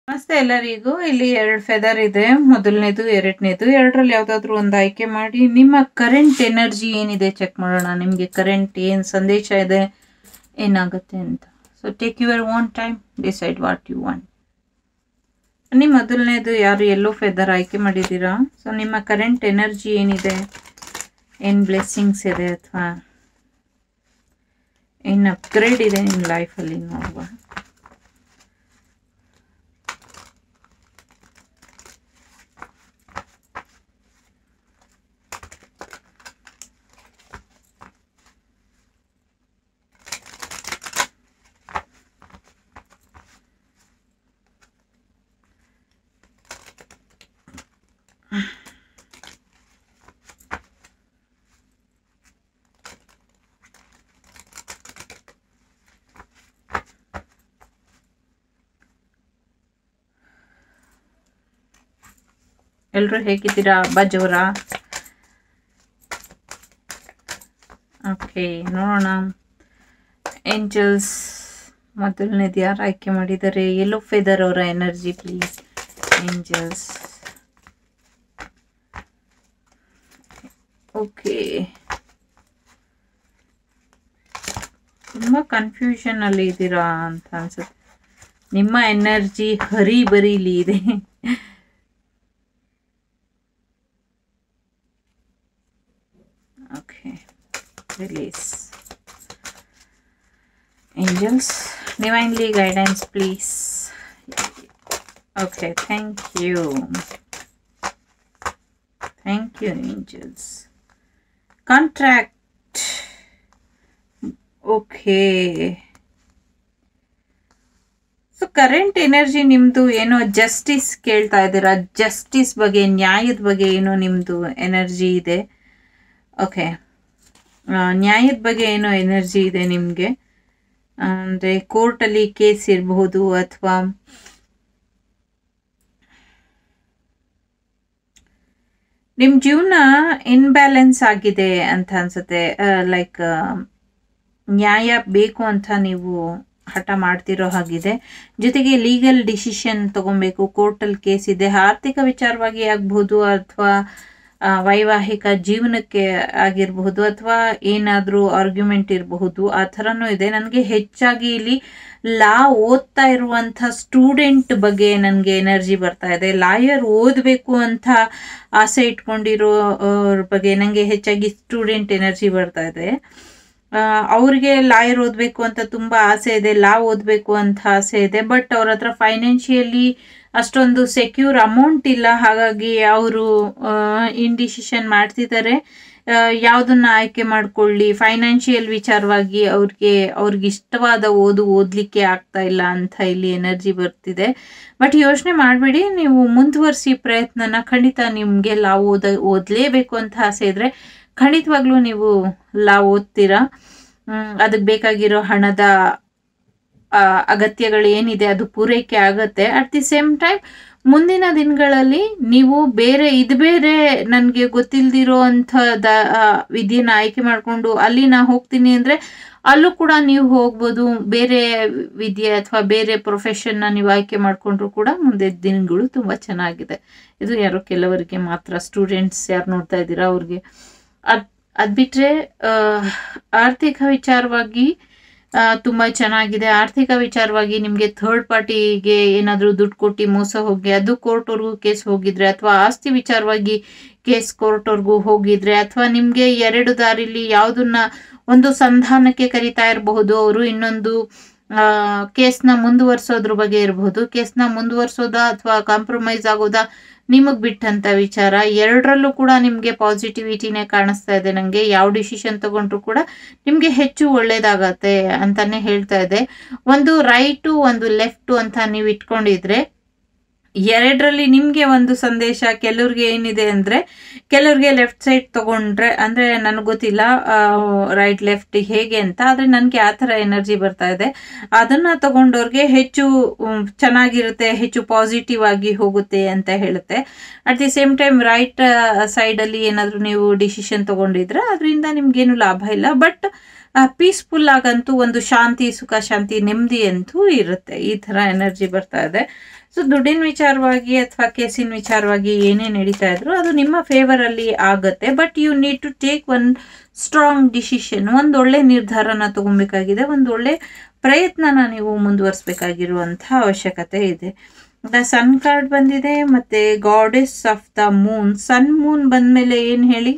ನಮಸ್ತೆ ಎಲ್ಲರಿಗೂ. ಇಲ್ಲಿ 2 ಫೆದರ್ ಇದೆ. ಮೊದಲನೇದು, ಎರಡನೇದು. ಎರಡರಲ್ಲಿ ಯಾವುದಾದ್ರೂ ಒಂದು ಆಯ್ಕೆ ಮಾಡಿ ನಿಮ್ಮ ಕರೆಂಟ್ ಎನರ್ಜಿ ಏನಿದೆ ಚೆಕ್ ಮಾಡೋಣ. ನಿಮಗೆ ಕರೆಂಟ್ ಏನು ಸಂದೇಶ ಇದೆ, ಏನಾಗುತ್ತೆ ಅಂತ. So take your own time, decide what you want. ನಿಮ್ಮ ಮೊದಲನೇದು ಯಾರು ಯೆಲ್ಲೋ ಫೆದರ್ ಆಯ್ಕೆ ಮಾಡಿದ್ದೀರಾ. ಸೊ ನಿಮ್ಮ ಕರೆಂಟ್ ಎನರ್ಜಿ ಏನಿದೆ, ಏನು ಬ್ಲೆಸ್ಸಿಂಗ್ಸ್ ಇದೆ ಅಥವಾ ಏನು ಅಪ್ಗ್ರೇಡ್ ಇದೆ ನಿಮ್ಮ ಲೈಫಲ್ಲಿ ನೋಡುವ. ಎಲ್ಲರೂ ಹೇಗಿದ್ದೀರಾ? ಬಜೋರ. ಓಕೆ, ನೋಡೋಣ. ಏಂಜಲ್ಸ್ ಮೊದಲನೇದು ಯಾರು ಆಯ್ಕೆ ಮಾಡಿದ್ದಾರೆ? ಯೆಲ್ಲೋ ಫೆದರ್ ಅವರ ಎನರ್ಜಿ ಪ್ಲೀಸ್. ಏಂಜಲ್ಸ್. ಓಕೆ, ತುಂಬ ಕನ್ಫ್ಯೂಷನ್ ಅಲ್ಲಿ ಇದ್ದೀರಾ ಅಂತ ಅನ್ಸುತ್ತೆ. ನಿಮ್ಮ ಎನರ್ಜಿ ಹರಿಬರಿಲಿ ಇದೆ. Okay, release. Angels, divinely guidance please. Okay, thank you angels. Contract. Okay, so current energy ನಿಮ್ಮದು ಏನೋ ಜಸ್ಟಿಸ್ ಕೇಳ್ತಾ ಇದ್ದೀರಾ. ಜಸ್ಟಿಸ್ ಬಗ್ಗೆ, ನ್ಯಾಯದ ಬಗ್ಗೆ ಏನೋ ನಿಮ್ಮದು ಎನರ್ಜಿ ಇದೆ. ಓಕೆ, ನ್ಯಾಯದ ಬಗ್ಗೆ ಏನೋ ಎನರ್ಜಿ ಇದೆ ನಿಮಗೆ. ಅಂದರೆ ಕೋರ್ಟಲ್ಲಿ ಕೇಸ್ ಇರಬಹುದು ಅಥವಾ ನಿಮ್ಮ ಜೀವನ ಇನ್ಬ್ಯಾಲೆನ್ಸ್ ಆಗಿದೆ ಅಂತ ಅನ್ಸುತ್ತೆ. ಲೈಕ್ ನ್ಯಾಯ ಬೇಕು ಅಂತ ನೀವು ಹಠ ಮಾಡ್ತಿರೋ ಹಾಗಿದೆ. ಜೊತೆಗೆ ಲೀಗಲ್ ಡಿಸಿಷನ್ ತಗೊಬೇಕು. ಕೋರ್ಟಲ್ಲಿ ಕೇಸ್ ಇದೆ. ಆರ್ಥಿಕ ವಿಚಾರವಾಗಿ ಆಗ್ಬಹುದು ಅಥವಾ ವೈವಾಹಿಕ ಜೀವನಕ್ಕೆ ಆಗಿರಬಹುದು ಅಥವಾ ಏನಾದರೂ ಆರ್ಗ್ಯುಮೆಂಟ್ ಇರಬಹುದು. ಆ ಥರನೂ ಇದೆ. ನನಗೆ ಹೆಚ್ಚಾಗಿ ಇಲ್ಲಿ ಲಾ ಓದ್ತಾ ಇರುವಂಥ ಸ್ಟೂಡೆಂಟ್ ಬಗ್ಗೆ ನನಗೆ ಎನರ್ಜಿ ಬರ್ತಾ ಇದೆ. ಲಾಯರ್ ಓದಬೇಕು ಅಂತ ಆಸೆ ಇಟ್ಕೊಂಡಿರೋರ ಬಗ್ಗೆ ನನಗೆ ಹೆಚ್ಚಾಗಿ ಸ್ಟೂಡೆಂಟ್ ಎನರ್ಜಿ ಬರ್ತಾ ಇದೆ. ಅವ್ರಿಗೆ ಲಾಯರ್ ಓದಬೇಕು ಅಂತ ತುಂಬ ಆಸೆ ಇದೆ, ಲಾ ಓದಬೇಕು ಅಂತ ಆಸೆ ಇದೆ. ಬಟ್ ಅವ್ರ ಹತ್ರ ಫೈನಾನ್ಷಿಯಲಿ ಅಷ್ಟೊಂದು ಸೆಕ್ಯೂರ್ ಅಮೌಂಟ್ ಇಲ್ಲ. ಹಾಗಾಗಿ ಅವರು ಇಂಡಿಸಿಷನ್ ಮಾಡ್ತಿದ್ದಾರೆ ಯಾವುದನ್ನ ಆಯ್ಕೆ ಮಾಡ್ಕೊಳ್ಳಿ. ಫೈನಾನ್ಷಿಯಲ್ ವಿಚಾರವಾಗಿ ಅವ್ರಿಗೆ ಇಷ್ಟವಾದ ಓದಲಿಕ್ಕೆ ಆಗ್ತಾ ಇಲ್ಲ ಅಂತ ಇಲ್ಲಿ ಎನರ್ಜಿ ಬರ್ತಿದೆ. ಬಟ್ ಯೋಚನೆ ಮಾಡಬೇಡಿ, ನೀವು ಮುಂದುವರಿಸಿ ಪ್ರಯತ್ನನ. ಖಂಡಿತ ನಿಮಗೆ ಲಾ ಓದಲೇಬೇಕು ಅಂತ ಆಸೆ ಇದ್ರೆ ಖಂಡಿತವಾಗ್ಲೂ ನೀವು ಲಾ ಓದ್ತೀರಾ. ಅದಕ್ಕೆ ಬೇಕಾಗಿರೋ ಹಣದ ಅಗತ್ಯಗಳು ಏನಿದೆ ಅದು ಪೂರೈಕೆ ಆಗತ್ತೆ. ಅಟ್ ದಿ ಸೇಮ್ ಟೈಮ್ ಮುಂದಿನ ದಿನಗಳಲ್ಲಿ ನೀವು ಬೇರೆ ನನಗೆ ಗೊತ್ತಿಲ್ದಿರೋ ಅಂಥದ ವಿದ್ಯೆನ ಆಯ್ಕೆ ಮಾಡಿಕೊಂಡು ಅಲ್ಲಿ ನಾ ಹೋಗ್ತೀನಿ ಅಂದರೆ ಅಲ್ಲೂ ಕೂಡ ನೀವು ಹೋಗ್ಬೋದು. ಬೇರೆ ವಿದ್ಯೆ ಅಥವಾ ಬೇರೆ ಪ್ರೊಫೆಷನ್ನ ನೀವು ಆಯ್ಕೆ ಮಾಡಿಕೊಂಡ್ರು ಕೂಡ ಮುಂದೆ ದಿನಗಳು ತುಂಬ ಚೆನ್ನಾಗಿದೆ. ಇದು ಯಾರೋ ಕೆಲವರಿಗೆ ಮಾತ್ರ. ಸ್ಟೂಡೆಂಟ್ಸ್ ಯಾರು ನೋಡ್ತಾ ಇದ್ದೀರಾ ಅವ್ರಿಗೆ. ಅದು ಬಿಟ್ಟರೆ ಆರ್ಥಿಕ ವಿಚಾರವಾಗಿ ತುಂಬ ಚೆನ್ನಾಗಿದೆ. ಆರ್ಥಿಕ ವಿಚಾರವಾಗಿ ನಿಮಗೆ ಥರ್ಡ್ ಪಾರ್ಟಿಗೆ ಏನಾದರೂ ದುಡ್ಡು ಕೊಟ್ಟು ಮೋಸ ಹೋಗಿ ಅದು ಕೋರ್ಟ್ವರೆಗೂ ಕೇಸ್ ಹೋಗಿದ್ರೆ ಅಥವಾ ಆಸ್ತಿ ವಿಚಾರವಾಗಿ ಕೇಸ್ ಕೋರ್ಟ್ವರೆಗೂ ಹೋಗಿದ್ರೆ ಅಥವಾ ನಿಮಗೆ 2 ದಾರಿಲಿ ಯಾವುದನ್ನ ಒಂದು ಸಂಧಾನಕ್ಕೆ ಕರಿತಾ ಇರಬಹುದು ಅವರು, ಇನ್ನೊಂದು ಕೇಸ್ನ ಮುಂದುವರ್ಸೋದ್ರ ಬಗ್ಗೆ ಇರಬಹುದು. ಕೇಸ್ನ ಮುಂದುವರ್ಸೋದಾ ಅಥವಾ ಕಾಂಪ್ರಮೈಸ್ ಆಗೋದಾ ನಿಮಗೆ ಬಿಟ್ಟಂತ ವಿಚಾರ. ಎರಡರಲ್ಲೂ ಕೂಡ ನಿಮಗೆ ಪಾಸಿಟಿವಿಟಿನೇ ಕಾಣಿಸ್ತಾ ಇದೆ ನನಗೆ. ಯಾವ ಡಿಸಿಷನ್ ತಗೊಂಡ್ರು ಕೂಡ ನಿಮಗೆ ಹೆಚ್ಚು ಒಳ್ಳೇದಾಗತ್ತೆ ಅಂತಾನೆ ಹೇಳ್ತಾ ಇದೆ. ಒಂದು ರೈಟು ಒಂದು ಲೆಫ್ಟು ಅಂತ ನೀವು ಇಟ್ಕೊಂಡಿದ್ರೆ ಎರಡರಲ್ಲಿ ನಿಮಗೆ ಒಂದು ಸಂದೇಶ. ಕೆಲವ್ರಿಗೆ ಏನಿದೆ ಅಂದರೆ ಕೆಲವ್ರಿಗೆ ಲೆಫ್ಟ್ ಸೈಡ್ ತಗೊಂಡ್ರೆ, ಅಂದರೆ ನನಗೆ ಗೊತ್ತಿಲ್ಲ ರೈಟ್ ಲೆಫ್ಟ್ ಹೇಗೆ ಅಂತ, ಆದರೆ ನನಗೆ ಆ ಥರ ಎನರ್ಜಿ ಬರ್ತಾ ಇದೆ. ಅದನ್ನು ತಗೊಂಡವ್ರಿಗೆ ಹೆಚ್ಚು ಚೆನ್ನಾಗಿರುತ್ತೆ, ಹೆಚ್ಚು ಪಾಸಿಟಿವ್ ಆಗಿ ಹೋಗುತ್ತೆ ಅಂತ ಹೇಳುತ್ತೆ. At the same time right ಸೈಡಲ್ಲಿ ಏನಾದರೂ ನೀವು ಡಿಸಿಷನ್ ತಗೊಂಡಿದ್ರೆ ಅದರಿಂದ ನಿಮ್ಗೇನು ಲಾಭ ಇಲ್ಲ. ಬಟ್ ಪೀಸ್ಫುಲ್ ಆಗಂತೂ ಒಂದು ಶಾಂತಿ, ಸುಖ, ಶಾಂತಿ, ನೆಮ್ಮದಿ ಅಂತೂ ಇರುತ್ತೆ. ಈ ಥರ ಎನರ್ಜಿ ಬರ್ತಾ ಇದೆ. ಸೊ ದುಡ್ಡಿನ ವಿಚಾರವಾಗಿ ಅಥವಾ ಕೇಸಿನ ವಿಚಾರವಾಗಿ ಏನೇ ನಡೀತಾ ಇದ್ರು ಅದು ನಿಮ್ಮ ಫೇವರಲ್ಲಿ ಆಗುತ್ತೆ. But you need to take one strong decision. ಒಂದು ಒಳ್ಳೆ ನಿರ್ಧಾರನ ತಗೊಬೇಕಾಗಿದೆ, ಒಂದು ಒಳ್ಳೆ ಪ್ರಯತ್ನನ ನೀವು ಮುಂದುವರಿಸಬೇಕಾಗಿರುವಂಥ ಅವಶ್ಯಕತೆ ಇದೆ. ದ ಸನ್ ಕಾರ್ಡ್ ಬಂದಿದೆ ಮತ್ತೆ goddess of the moon. Sun moon ಬಂದ್ಮೇಲೆ ಏನು ಹೇಳಿ,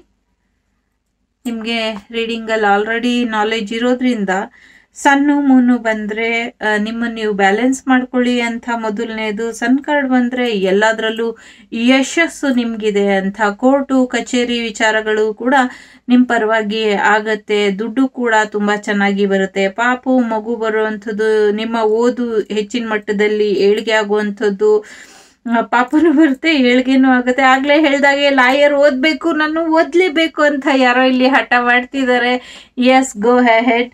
ನಿಮಗೆ ರೀಡಿಂಗಲ್ಲಿ ಆಲ್ರೆಡಿ ನಾಲೆಜ್ ಇರೋದ್ರಿಂದ ಸನ್ನು ಮೂನು ಬಂದರೆ ನಿಮ್ಮನ್ನು ನೀವು ಬ್ಯಾಲೆನ್ಸ್ ಮಾಡ್ಕೊಳ್ಳಿ ಅಂತ ಮೊದಲನೇದು. ಸನ್ ಕಾರ್ಡ್ ಬಂದರೆ ಎಲ್ಲದರಲ್ಲೂ ಯಶಸ್ಸು ನಿಮಗಿದೆ ಅಂತ. ಕೋರ್ಟು ಕಚೇರಿ ವಿಚಾರಗಳು ಕೂಡ ನಿಮ್ಮ ಪರವಾಗಿ ಆಗತ್ತೆ. ದುಡ್ಡು ಕೂಡ ತುಂಬ ಚೆನ್ನಾಗಿ ಬರುತ್ತೆ. ಪಾಪು ಮಗು ಬರುವಂಥದ್ದು, ನಿಮ್ಮ ಓದು ಹೆಚ್ಚಿನ ಮಟ್ಟದಲ್ಲಿ ಏಳಿಗೆ ಆಗುವಂಥದ್ದು, ಪಾಪನೂ ಬರುತ್ತೆ, ಏಳ್ಗೆನೂ ಆಗುತ್ತೆ. ಆಗ್ಲೇ ಹೇಳ್ದಾಗೆ ಲಾಯರ್ ಓದಬೇಕು, ನಾನು ಓದಲೇಬೇಕು ಅಂತ ಯಾರೋ ಇಲ್ಲಿ ಹಠ ಮಾಡ್ತಿದ್ದಾರೆ. ಎಸ್, ಗೋ ಹೆಡ್,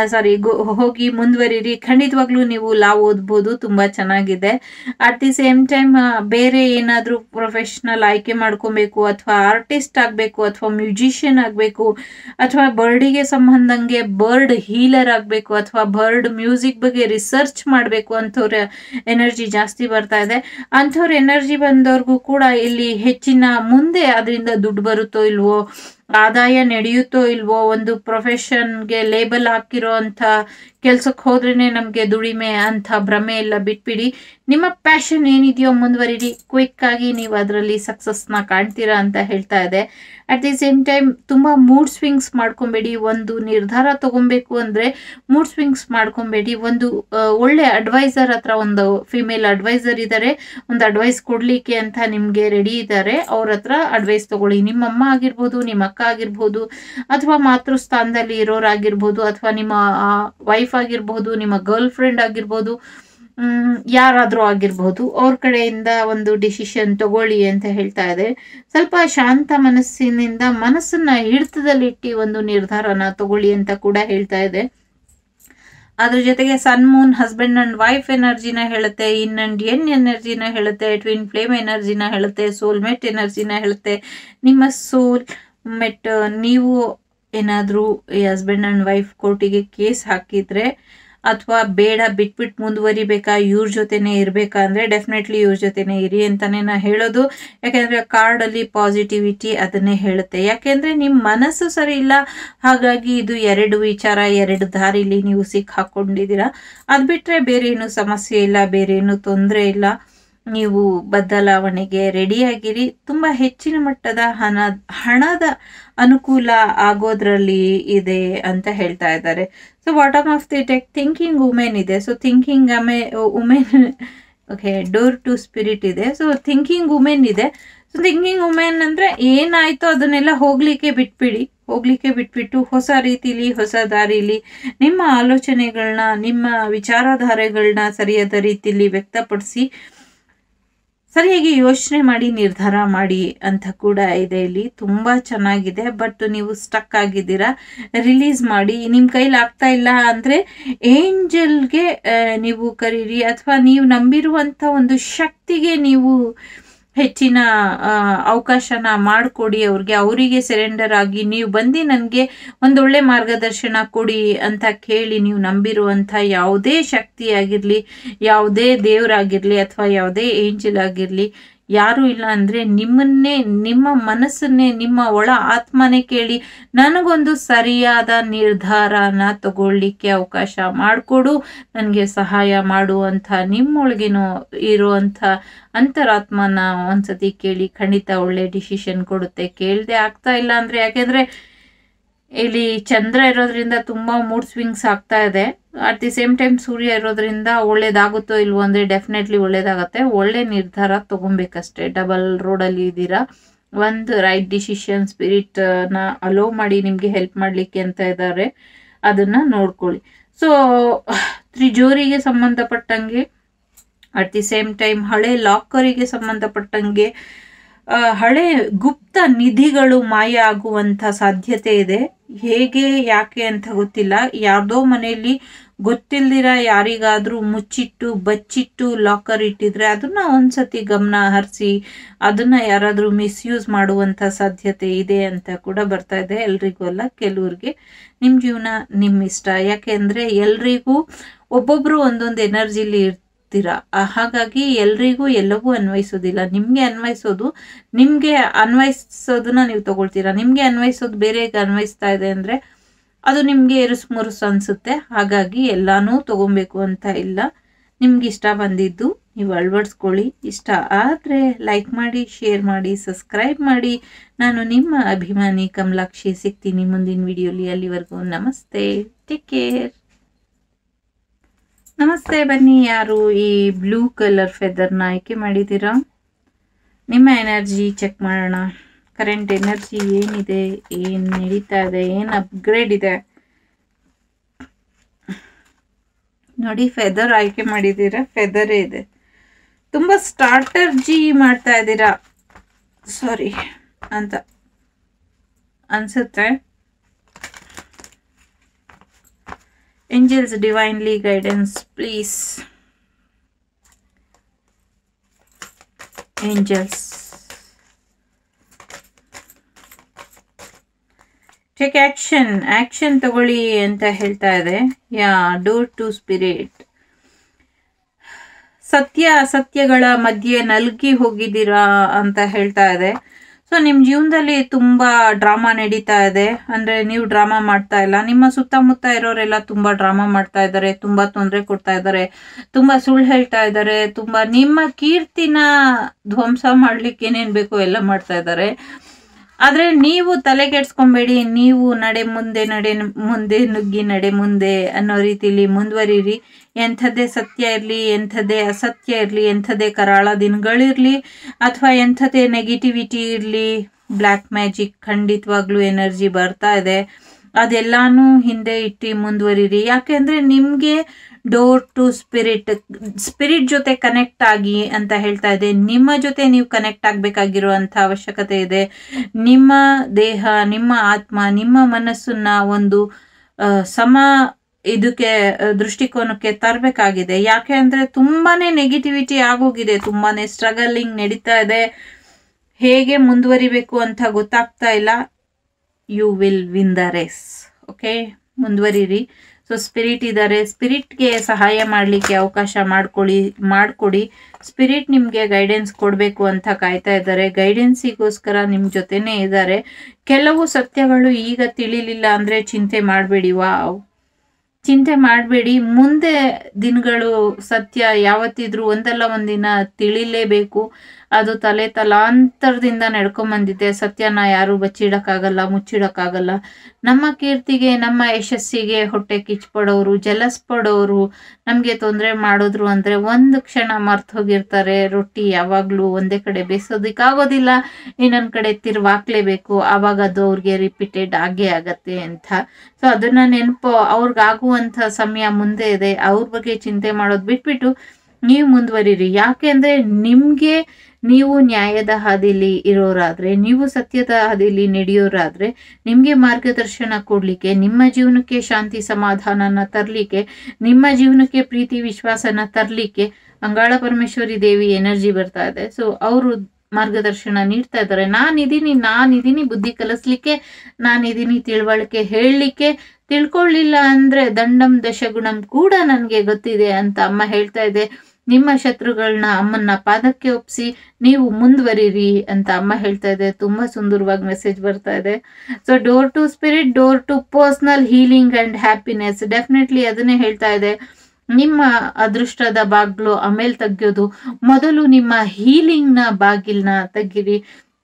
ಹೋಗಿ ಮುಂದುವರಿರಿ. ಖಂಡಿತವಾಗ್ಲೂ ನೀವು ಲಾ ಓದ್ಬೋದು, ತುಂಬ ಚೆನ್ನಾಗಿದೆ. ಅಟ್ ದಿ ಸೇಮ್ ಟೈಮ್ ಬೇರೆ ಏನಾದರೂ ಪ್ರೊಫೆಷ್ನಲ್ ಆಯ್ಕೆ ಮಾಡ್ಕೊಬೇಕು, ಅಥವಾ ಆರ್ಟಿಸ್ಟ್ ಆಗಬೇಕು, ಅಥವಾ ಮ್ಯೂಸಿಷಿಯನ್ ಆಗಬೇಕು, ಅಥವಾ ಬರ್ಡಿಗೆ ಸಂಬಂಧಂಗೆ ಬರ್ಡ್ ಹೀಲರ್ ಆಗಬೇಕು, ಅಥವಾ ಬರ್ಡ್ ಮ್ಯೂಸಿಕ್ ಬಗ್ಗೆ ರಿಸರ್ಚ್ ಮಾಡಬೇಕು ಅಂಥವ್ರ ಎನರ್ಜಿ ಜಾಸ್ತಿ ಬರ್ತಾ ಇದೆ. ಅಂಥವ್ರ ಎನರ್ಜಿ ಬಂದವ್ರಿಗೂ ಕೂಡ ಇಲ್ಲಿ ಹೆಚ್ಚಿನ ಮುಂದೆ ಅದರಿಂದ ದುಡ್ಡು ಬರುತ್ತೋ ಇಲ್ವೋ, ಆದಾಯ ನಡೆಯುತ್ತೋ ಇಲ್ವೋ, ಒಂದು ಪ್ರೊಫೆಷನ್ಗೆ ಲೇಬಲ್ ಹಾಕಿರೋ ಅಂಥ ಕೆಲ್ಸಕ್ಕೆ ಹೋದ್ರೇನೆ ನಮಗೆ ದುಡಿಮೆ ಅಂತ ಭ್ರಮೆ ಎಲ್ಲ ಬಿಟ್ಬಿಡಿ. ನಿಮ್ಮ ಪ್ಯಾಷನ್ ಏನಿದೆಯೋ ಮುಂದುವರಿರಿ. ಕ್ವಿಕ್ ಆಗಿ ನೀವು ಅದರಲ್ಲಿ ಸಕ್ಸಸ್ನ ಕಾಣ್ತೀರಾ ಅಂತ ಹೇಳ್ತಾ ಇದೆ. ಅಟ್ ದಿ ಸೇಮ್ ಟೈಮ್ ತುಂಬ ಮೂಡ್ ಸ್ವಿಂಗ್ಸ್ ಮಾಡ್ಕೊಬೇಡಿ. ಒಂದು ನಿರ್ಧಾರ ತಗೊಬೇಕು ಅಂದರೆ ಮೂಡ್ ಸ್ವಿಂಗ್ಸ್ ಮಾಡ್ಕೊಬೇಡಿ. ಒಂದು ಒಳ್ಳೆ ಅಡ್ವೈಸರ್ ಹತ್ರ, ಒಂದು ಫಿಮೇಲ್ ಅಡ್ವೈಸರ್ ಇದ್ದಾರೆ, ಒಂದು ಅಡ್ವೈಸ್ ಕೊಡಲಿಕ್ಕೆ ಅಂತ ನಿಮಗೆ ರೆಡಿ ಇದ್ದಾರೆ. ಅವ್ರ ಹತ್ರ ಅಡ್ವೈಸ್ ತಗೊಳ್ಳಿ. ನಿಮ್ಮ ಅಮ್ಮ ಆಗಿರ್ಬೋದು, ನಿಮ್ಮ ಅಕ್ಕ ಆಗಿರ್ಬೋದು, ಅಥವಾ ಮಾತೃಸ್ಥಾನದಲ್ಲಿ ಇರೋರಾಗಿರ್ಬೋದು, ಅಥವಾ ನಿಮ್ಮ ವೈಫ್ ಆಗಿರ್ಬೋದು, ನಿಮ್ಮ ಗರ್ಲ್ ಫ್ರೆಂಡ್ ಆಗಿರ್ಬೋದು, ಯಾರಾದರೂ ಆಗಿರ್ಬೋದು, ಅವ್ರ ಕಡೆಯಿಂದ ಒಂದು ಡಿಸಿಷನ್ ತಗೊಳ್ಳಿ ಅಂತ ಹೇಳ್ತಾ ಇದೆ. ಸ್ವಲ್ಪ ಶಾಂತ ಮನಸ್ಸಿನಿಂದ ಮನಸ್ಸನ್ನ ಹಿಡಿತದಲ್ಲಿಟ್ಟು ಒಂದು ನಿರ್ಧಾರನ ತಗೊಳ್ಳಿ ಅಂತ ಕೂಡ ಹೇಳ್ತಾ ಇದೆ. ಅದ್ರ ಜೊತೆಗೆ sun moon husband and wife ಎನರ್ಜಿನ ಹೇಳುತ್ತೆ, ಇನ್ ಅಂಡ್ ಎನ್ ಎನರ್ಜಿನ ಹೇಳುತ್ತೆ, ಟ್ವಿನ್ ಫ್ಲೇಮ್ ಎನರ್ಜಿನ ಹೇಳುತ್ತೆ, ಸೋಲ್ಮೇಟ್ ಎನರ್ಜಿನ ಹೇಳುತ್ತೆ. ನಿಮ್ಮ ಸೋಲ್ಮೇಟ್, ನೀವು ಏನಾದರೂ ಈ ಹಸ್ಬೆಂಡ್ ಅಂಡ್ ವೈಫ್ ಕೋರ್ಟಿಗೆ ಕೇಸ್ ಹಾಕಿದ್ರೆ, ಅಥವಾ ಬೇಡ ಬಿಟ್ಬಿಟ್ಟು ಮುಂದುವರಿಬೇಕಾ, ಇವ್ರ ಜೊತೆನೇ ಇರಬೇಕಾ ಅಂದರೆ ಡೆಫಿನೆಟ್ಲಿ ಇವ್ರ ಜೊತೆನೇ ಇರಿ ಅಂತಾನೆ ನಾ ಹೇಳೋದು. ಯಾಕೆಂದರೆ ಕಾರ್ಡಲ್ಲಿ ಪಾಸಿಟಿವಿಟಿ ಅದನ್ನೇ ಹೇಳುತ್ತೆ. ಯಾಕೆಂದರೆ ನಿಮ್ಮ ಮನಸ್ಸು ಸರಿ ಇಲ್ಲ, ಹಾಗಾಗಿ ಇದು ಎರಡು ವಿಚಾರ, ಎರಡು ದಾರಿಲಿ ನೀವು ಸಿಕ್ಕಾಕೊಂಡಿದ್ದೀರಾ. ಅದು ಬಿಟ್ಟರೆ ಬೇರೆ ಏನು ಸಮಸ್ಯೆ ಇಲ್ಲ, ಬೇರೆ ಏನು ತೊಂದರೆ ಇಲ್ಲ. ನೀವು ಬದಲಾವಣೆಗೆ ರೆಡಿಯಾಗಿರಿ. ತುಂಬ ಹೆಚ್ಚಿನ ಮಟ್ಟದ ಹಣದ ಅನುಕೂಲ ಆಗೋದ್ರಲ್ಲಿ ಇದೆ ಅಂತ ಹೇಳ್ತಾ ಇದ್ದಾರೆ. So bottom of the deck thinking women ಇದೆ. So thinking women, okay, door to spirit ಇದೆ. ಸೊ ಥಿಂಕಿಂಗ್ ವುಮೆನ್ ಇದೆ. ಸೊ ಥಿಂಕಿಂಗ್ ವುಮೆನ್ ಅಂದರೆ ಏನಾಯ್ತೋ ಅದನ್ನೆಲ್ಲ ಹೋಗ್ಲಿಕ್ಕೆ ಬಿಟ್ಬಿಟ್ಟು ಹೊಸ ರೀತಿಲಿ, ಹೊಸ ದಾರಿಲಿ ನಿಮ್ಮ ಆಲೋಚನೆಗಳನ್ನ, ನಿಮ್ಮ ವಿಚಾರಧಾರೆಗಳನ್ನ ಸರಿಯಾದ ರೀತಿಲಿ ವ್ಯಕ್ತಪಡಿಸಿ ಸರಿಯಾಗಿ ಯೋಚನೆ ಮಾಡಿ ನಿರ್ಧಾರ ಮಾಡಿ ಅಂತ ಕೂಡ ಇದೆ. ಇಲ್ಲಿ ತುಂಬ ಚೆನ್ನಾಗಿದೆ. ಬಟ್ ನೀವು ಸ್ಟಕ್ ಆಗಿದ್ದೀರಾ, ರಿಲೀಸ್ ಮಾಡಿ. ನಿಮ್ಮ ಕೈಲಿ ಆಗ್ತಾ ಇಲ್ಲ ಅಂದರೆ ಏಂಜಲ್ಗೆ ನೀವು ಕರೀರಿ, ಅಥವಾ ನೀವು ನಂಬಿರುವಂಥ ಒಂದು ಶಕ್ತಿಗೆ ನೀವು ಹೆಚ್ಚಿನ ಅವಕಾಶನ ಮಾಡಿಕೊಡಿ ಅವರಿಗೆ ಸರೆಂಡರ್ ಆಗಿ ನೀವು ಬಂದು ನನಗೆ ಒಂದೊಳ್ಳೆ ಮಾರ್ಗದರ್ಶನ ಕೊಡಿ ಅಂತ ಕೇಳಿ. ನೀವು ನಂಬಿರುವಂಥ ಯಾವುದೇ ಶಕ್ತಿ ಆಗಿರಲಿ, ಯಾವುದೇ ದೇವರಾಗಿರಲಿ, ಅಥವಾ ಯಾವುದೇ ಏಂಜಲ್ ಆಗಿರಲಿ, ಯಾರೂ ಇಲ್ಲ ಅಂದರೆ ನಿಮ್ಮನ್ನೇ, ನಿಮ್ಮ ಮನಸ್ಸನ್ನೇ, ನಿಮ್ಮ ಒಳ ಆತ್ಮನೇ ಕೇಳಿ ನನಗೊಂದು ಸರಿಯಾದ ನಿರ್ಧಾರನ ತಗೊಳ್ಳಿಕ್ಕೆ ಅವಕಾಶ ಮಾಡಿಕೊಡು, ನನಗೆ ಸಹಾಯ ಮಾಡುವಂಥ ನಿಮ್ಮೊಳಗೇನೋ ಇರುವಂಥ ಅಂತರಾತ್ಮನ ಒಂದ್ಸತಿ ಕೇಳಿ. ಖಂಡಿತ ಒಳ್ಳೆ ಡಿಸಿಷನ್ ಕೊಡುತ್ತೆ. ಕೇಳದೆ ಆಗ್ತಾ ಇಲ್ಲ ಅಂದರೆ, ಯಾಕೆಂದರೆ ಇಲ್ಲಿ ಚಂದ್ರ ಇರೋದ್ರಿಂದ ತುಂಬ ಮೂಡ್ ಸ್ವಿಂಗ್ಸ್ ಆಗ್ತಾ ಇದೆ. ಅಟ್ ದಿ ಸೇಮ್ ಟೈಮ್ ಸೂರ್ಯ ಇರೋದ್ರಿಂದ ಒಳ್ಳೇದಾಗುತ್ತೋ ಇಲ್ವೋ ಅಂದರೆ ಡೆಫಿನೆಟ್ಲಿ ಒಳ್ಳೇದಾಗತ್ತೆ. ಒಳ್ಳೆ ನಿರ್ಧಾರ ತಗೊಬೇಕಷ್ಟೇ. ಡಬಲ್ ರೋಡಲ್ಲಿ ಇದ್ದೀರಾ. ಒಂದು ರೈಟ್ ಡಿಸಿಷನ್ ಸ್ಪಿರಿಟ್ನ ಅಲೋ ಮಾಡಿ ನಿಮಗೆ ಹೆಲ್ಪ್ ಮಾಡಲಿಕ್ಕೆ ಅಂತ ಇದ್ದಾರೆ, ಅದನ್ನು ನೋಡ್ಕೊಳ್ಳಿ. ಸೊ ತ್ರಿಜೋರಿಗೆ ಸಂಬಂಧಪಟ್ಟಂಗೆ, ಅಟ್ ದಿ ಸೇಮ್ ಟೈಮ್ ಹಳೆ ಲಾಕರಿಗೆ ಸಂಬಂಧಪಟ್ಟಂಗೆ ಹಳೆ ಗುಪ್ತ ನಿಧಿಗಳು ಮಾಯ ಆಗುವಂಥ ಸಾಧ್ಯತೆ ಇದೆ. ಹೇಗೆ ಯಾಕೆ ಅಂತ ಗೊತ್ತಿಲ್ಲ. ಯಾರ್ದೋ ಮನೆಯಲ್ಲಿ ಗೊತ್ತಿಲ್ದಿರ ಯಾರಿಗಾದ್ರೂ ಮುಚ್ಚಿಟ್ಟು ಬಚ್ಚಿಟ್ಟು ಲಾಕರ್ ಇಟ್ಟಿದ್ರೆ ಅದನ್ನ ಒಂದ್ಸತಿ ಗಮನ ಹರಿಸಿ, ಅದನ್ನ ಯಾರಾದ್ರೂ ಮಿಸ್ಯೂಸ್ ಮಾಡುವಂತ ಸಾಧ್ಯತೆ ಇದೆ ಅಂತ ಕೂಡ ಬರ್ತಾ ಇದೆ. ಎಲ್ರಿಗೂ ಅಲ್ಲ, ಕೆಲವ್ರಿಗೆ. ನಿಮ್ ಜೀವನ ನಿಮ್ ಇಷ್ಟ. ಯಾಕೆಂದ್ರೆ ಎಲ್ರಿಗೂ ಒಬ್ಬೊಬ್ರು ಒಂದೊಂದು ಎನರ್ಜಿಲಿ ಹಾಗಾಗಿ ಎಲ್ರಿಗೂ ಎಲ್ಲವೂ ಅನ್ವಯಿಸೋದಿಲ್ಲ. ನಿಮ್ಗೆ ಅನ್ವಯಿಸೋದನ್ನ ನೀವು ತಗೊಳ್ತೀರಾ. ನಿಮ್ಗೆ ಅನ್ವಯಿಸೋದು ಬೇರೆಗೆ ಅನ್ವಯಿಸ್ತಾ ಇದೆ ಅಂದ್ರೆ ಅದು ನಿಮ್ಗೆ ಎರುಸು ಮುರುಸು ಅನ್ಸುತ್ತೆ. ಹಾಗಾಗಿ ಎಲ್ಲಾನು ತಗೊಬೇಕು ಅಂತ ಇಲ್ಲ. ನಿಮ್ಗೆ ಇಷ್ಟ ಬಂದಿದ್ದು ನೀವು ಅಳವಡಿಸ್ಕೊಳ್ಳಿ. ಇಷ್ಟ ಆದ್ರೆ ಲೈಕ್ ಮಾಡಿ, ಶೇರ್ ಮಾಡಿ, ಸಬ್ಸ್ಕ್ರೈಬ್ ಮಾಡಿ. ನಾನು ನಿಮ್ಮ ಅಭಿಮಾನಿ ಕಮಲಾಕ್ಷಿ. ಸಿಗ್ತೀನಿ ಮುಂದಿನ ವಿಡಿಯೋಲಿ. ಅಲ್ಲಿವರೆಗೂ ನಮಸ್ತೆ, ಟೇಕ್ ಕೇರ್. ನಮಸ್ತೆ. ಬನ್ನಿ, ಯಾರು ಈ ಬ್ಲೂ ಕಲರ್ ಫೆದರ್ನ ಆಯ್ಕೆ ಮಾಡಿದ್ದೀರಾ? ನಿಮ್ಮ ಎನರ್ಜಿ ಚೆಕ್ ಮಾಡೋಣ. ಕರೆಂಟ್ ಎನರ್ಜಿ ಏನಿದೆ, ಏನ್ ನಡೀತಾ ಇದೆ, ಏನ್ ಅಪ್ಗ್ರೇಡ್ ಇದೆ ನೋಡಿ. ಫೆದರ್ ಆಯ್ಕೆ ಮಾಡಿದ್ದೀರಾ, ಫೆದರೇ ಇದೆ. ತುಂಬಾ ಸ್ಟ್ರಾಟರ್ಜಿ ಮಾಡ್ತಾ ಇದ್ದೀರಾ ಅಂತ ಅನ್ಸುತ್ತೆ. Angels, divinely guidance, please. Angels, take action ತಗೊಳ್ಳಿ ಅಂತ ಹೇಳ್ತಾ ಇದೆ. Door to spirit. ಸತ್ಯಗಳ ಮಧ್ಯೆ ನಲ್ಗಿ ಹೋಗಿದ್ದೀರಾ ಅಂತ ಹೇಳ್ತಾ ಇದೆ. ಸೊ ನಿಮ್ ಜೀವನದಲ್ಲಿ ತುಂಬಾ ಡ್ರಾಮಾ ನಡೀತಾ ಇದೆ. ಅಂದ್ರೆ ನೀವು ಡ್ರಾಮಾ ಮಾಡ್ತಾ ಇಲ್ಲ, ನಿಮ್ಮ ಸುತ್ತಮುತ್ತ ಇರೋರೆಲ್ಲ ತುಂಬಾ ಡ್ರಾಮಾ ಮಾಡ್ತಾ ಇದ್ದಾರೆ, ತುಂಬಾ ತೊಂದರೆ ಕೊಡ್ತಾ ಇದ್ದಾರೆ, ತುಂಬಾ ಸುಳ್ಳು ಹೇಳ್ತಾ ಇದ್ದಾರೆ, ತುಂಬಾ ನಿಮ್ಮ ಕೀರ್ತಿನ ಧ್ವಂಸ ಮಾಡ್ಲಿಕ್ಕೆ ಏನೇನ್ ಬೇಕೋ ಎಲ್ಲ ಮಾಡ್ತಾ ಇದ್ದಾರೆ. ಆದ್ರೆ ನೀವು ತಲೆ ಕೆಡ್ಸ್ಕೊಂಬೇಡಿ. ನೀವು ನಡೆ ಮುಂದೆ ನುಗ್ಗಿ ನಡೆ ಮುಂದೆ ಅನ್ನೋ ರೀತಿಲಿ ಮುಂದುವರಿರಿ. ಎಂಥದ್ದೇ ಸತ್ಯ ಇರ್ಲಿ, ಎಂಥದ್ದೇ ಅಸತ್ಯ ಇರ್ಲಿ, ಎಂಥದ್ದೇ ಕರಾಳ ದಿನಗಳಿರ್ಲಿ, ಅಥವಾ ಎಂಥದ್ದೇ ನೆಗೆಟಿವಿಟಿ ಇರ್ಲಿ, ಬ್ಲ್ಯಾಕ್ ಮ್ಯಾಜಿಕ್ ಖಂಡಿತವಾಗ್ಲೂ ಎನರ್ಜಿ ಬರ್ತಾ ಇದೆ. ಅದೆಲ್ಲಾನು ಹಿಂದೆ ಇಟ್ಟು ಮುಂದುವರಿರಿ. ಯಾಕೆಂದ್ರೆ ನಿಮ್ಗೆ ಡೋರ್ ಟು ಸ್ಪಿರಿಟ್ ಜೊತೆ ಕನೆಕ್ಟ್ ಆಗಿ ಅಂತ ಹೇಳ್ತಾ ಇದೆ. ನಿಮ್ಮ ಜೊತೆ ನೀವು ಕನೆಕ್ಟ್ ಆಗ್ಬೇಕಾಗಿರುವಂತ ಅವಶ್ಯಕತೆ ಇದೆ. ನಿಮ್ಮ ದೇಹ, ನಿಮ್ಮ ಆತ್ಮ, ನಿಮ್ಮ ಮನಸ್ಸನ್ನ ಒಂದು ಇದಕ್ಕೆ ದೃಷ್ಟಿಕೋನಕ್ಕೆ ತರಬೇಕಾಗಿದೆ. ಯಾಕೆ ಅಂದ್ರೆ ತುಂಬಾನೇ ನೆಗೆಟಿವಿಟಿ ಆಗೋಗಿದೆ, ತುಂಬಾನೇ ಸ್ಟ್ರಗಲಿಂಗ್ ನಡೀತಾ ಇದೆ. ಹೇಗೆ ಮುಂದುವರಿಬೇಕು ಅಂತ ಗೊತ್ತಾಗ್ತಾ ಇಲ್ಲ. You will win the race. Okay, ಮುಂದುವರಿರಿ. ಸೊ ಸ್ಪಿರಿಟ್ ಇದ್ದಾರೆ, ಸ್ಪಿರಿಟ್ಗೆ ಸಹಾಯ ಮಾಡಲಿಕ್ಕೆ ಅವಕಾಶ ಮಾಡ್ಕೊಡಿ. ಸ್ಪಿರಿಟ್ ನಿಮ್ಗೆ ಗೈಡೆನ್ಸ್ ಕೊಡಬೇಕು ಅಂತ ಕಾಯ್ತಾ ಇದ್ದಾರೆ. ಗೈಡೆನ್ಸಿಗೋಸ್ಕರ ನಿಮ್ ಜೊತೆನೇ ಇದ್ದಾರೆ. ಕೆಲವು ಸತ್ಯಗಳು ಈಗ ತಿಳಿಲಿಲ್ಲ ಅಂದ್ರೆ ಚಿಂತೆ ಮಾಡಬೇಡಿ. ಮುಂದೆ ದಿನಗಳು ಸತ್ಯ ಯಾವತ್ತಿದ್ರು ಒಂದಲ್ಲ ಒಂದಿನ ತಿಳಿಲೇಬೇಕು. ಅದು ತಲಾಂತರದಿಂದ ನಡ್ಕೊಂಬಂದಿದೆ. ಸತ್ಯನ ಯಾರು ಬಚ್ಚಿಡಕ್ಕಾಗಲ್ಲ, ಮುಚ್ಚಿಡಕ್ಕಾಗಲ್ಲ. ನಮ್ಮ ಕೀರ್ತಿಗೆ, ನಮ್ಮ ಯಶಸ್ಸಿಗೆ ಹೊಟ್ಟೆ ಕಿಚ್ಪಡೋರು, ಜಲಸ್ ಪಡೋರು, ನಮ್ಗೆ ತೊಂದರೆ ಮಾಡಿದ್ರು ಅಂದ್ರೆ ಒಂದು ಕ್ಷಣ ಮರ್ತು ಹೋಗಿರ್ತಾರೆ. ರೊಟ್ಟಿ ಯಾವಾಗ್ಲೂ ಒಂದೇ ಕಡೆ ಬೇಯಿಸೋದಿಕ್ಕಾಗೋದಿಲ್ಲ, ಇನ್ನೊಂದ್ ಕಡೆ ತಿರ್ವಾಕ್ಲೇಬೇಕು. ಆವಾಗ ಅದು ಅವ್ರಿಗೆ ರಿಪೀಟೆಡ್ ಆಗೇ ಆಗತ್ತೆ ಅಂತ. ಸೊ ಅದನ್ನ ನೆನಪು, ಅವ್ರಿಗಾಗುವಂತ ಸಮಯ ಮುಂದೆ ಇದೆ. ಅವ್ರ ಬಗ್ಗೆ ಚಿಂತೆ ಮಾಡೋದು ಬಿಟ್ಬಿಟ್ಟು ನೀವು ಮುಂದುವರಿರಿ. ಯಾಕೆಂದ್ರೆ ನಿಮ್ಗೆ ನೀವು ನ್ಯಾಯದ ಹಾದಿಲಿ ಇರೋರಾದ್ರೆ, ನೀವು ಸತ್ಯದ ಹಾದಿಲಿ ನಡೆಯೋರಾದ್ರೆ, ನಿಮ್ಗೆ ಮಾರ್ಗದರ್ಶನ ಕೊಡ್ಲಿಕ್ಕೆ, ನಿಮ್ಮ ಜೀವನಕ್ಕೆ ಶಾಂತಿ ಸಮಾಧಾನನ ತರ್ಲಿಕ್ಕೆ, ನಿಮ್ಮ ಜೀವನಕ್ಕೆ ಪ್ರೀತಿ ವಿಶ್ವಾಸನ ತರ್ಲಿಕ್ಕೆ ಅಂಗಾಳ ಪರಮೇಶ್ವರಿ ದೇವಿ ಎನರ್ಜಿ ಬರ್ತಾ ಇದೆ. ಸೊ ಅವರು ಮಾರ್ಗದರ್ಶನ ನೀಡ್ತಾ ಇದ್ದಾರೆ. ನಾನಿದೀನಿ ಬುದ್ಧಿ ಕಲಿಸ್ಲಿಕ್ಕೆ, ನಾನಿದೀನಿ ತಿಳುವಳಿಕೆ ಹೇಳಲಿಕ್ಕೆ. ತಿಳ್ಕೊಳ್ಳಿಲ್ಲ ಅಂದ್ರೆ ದಂಡಂ ದಶಗುಣಂ ಕೂಡ ನನ್ಗೆ ಗೊತ್ತಿದೆ ಅಂತ ಅಮ್ಮ ಹೇಳ್ತಾ ಇದೆ. ನಿಮ್ಮ ಶತ್ರುಗಳನ್ನ ಅಮ್ಮನ ಪಾದಕ್ಕೆ ಒಪ್ಸಿ ನೀವು ಮುಂದುವರಿರಿ ಅಂತ ಅಮ್ಮ ಹೇಳ್ತಾ ಇದೆ. ತುಂಬಾ ಸುಂದರವಾಗಿ ಮೆಸೇಜ್ ಬರ್ತಾ ಇದೆ. So door to spirit, door to personal healing and happiness. Definitely ಅದನ್ನೇ ಹೇಳ್ತಾ ಇದೆ. ನಿಮ್ಮ ಅದೃಷ್ಟದ ಬಾಗ್ಲು ಆಮೇಲೆ ತೆಗೆಯೋದು, ಮೊದಲು ನಿಮ್ಮ ಹೀಲಿಂಗ್ ನ ಬಾಗಿಲ್ನ ತೆಗೀರಿ.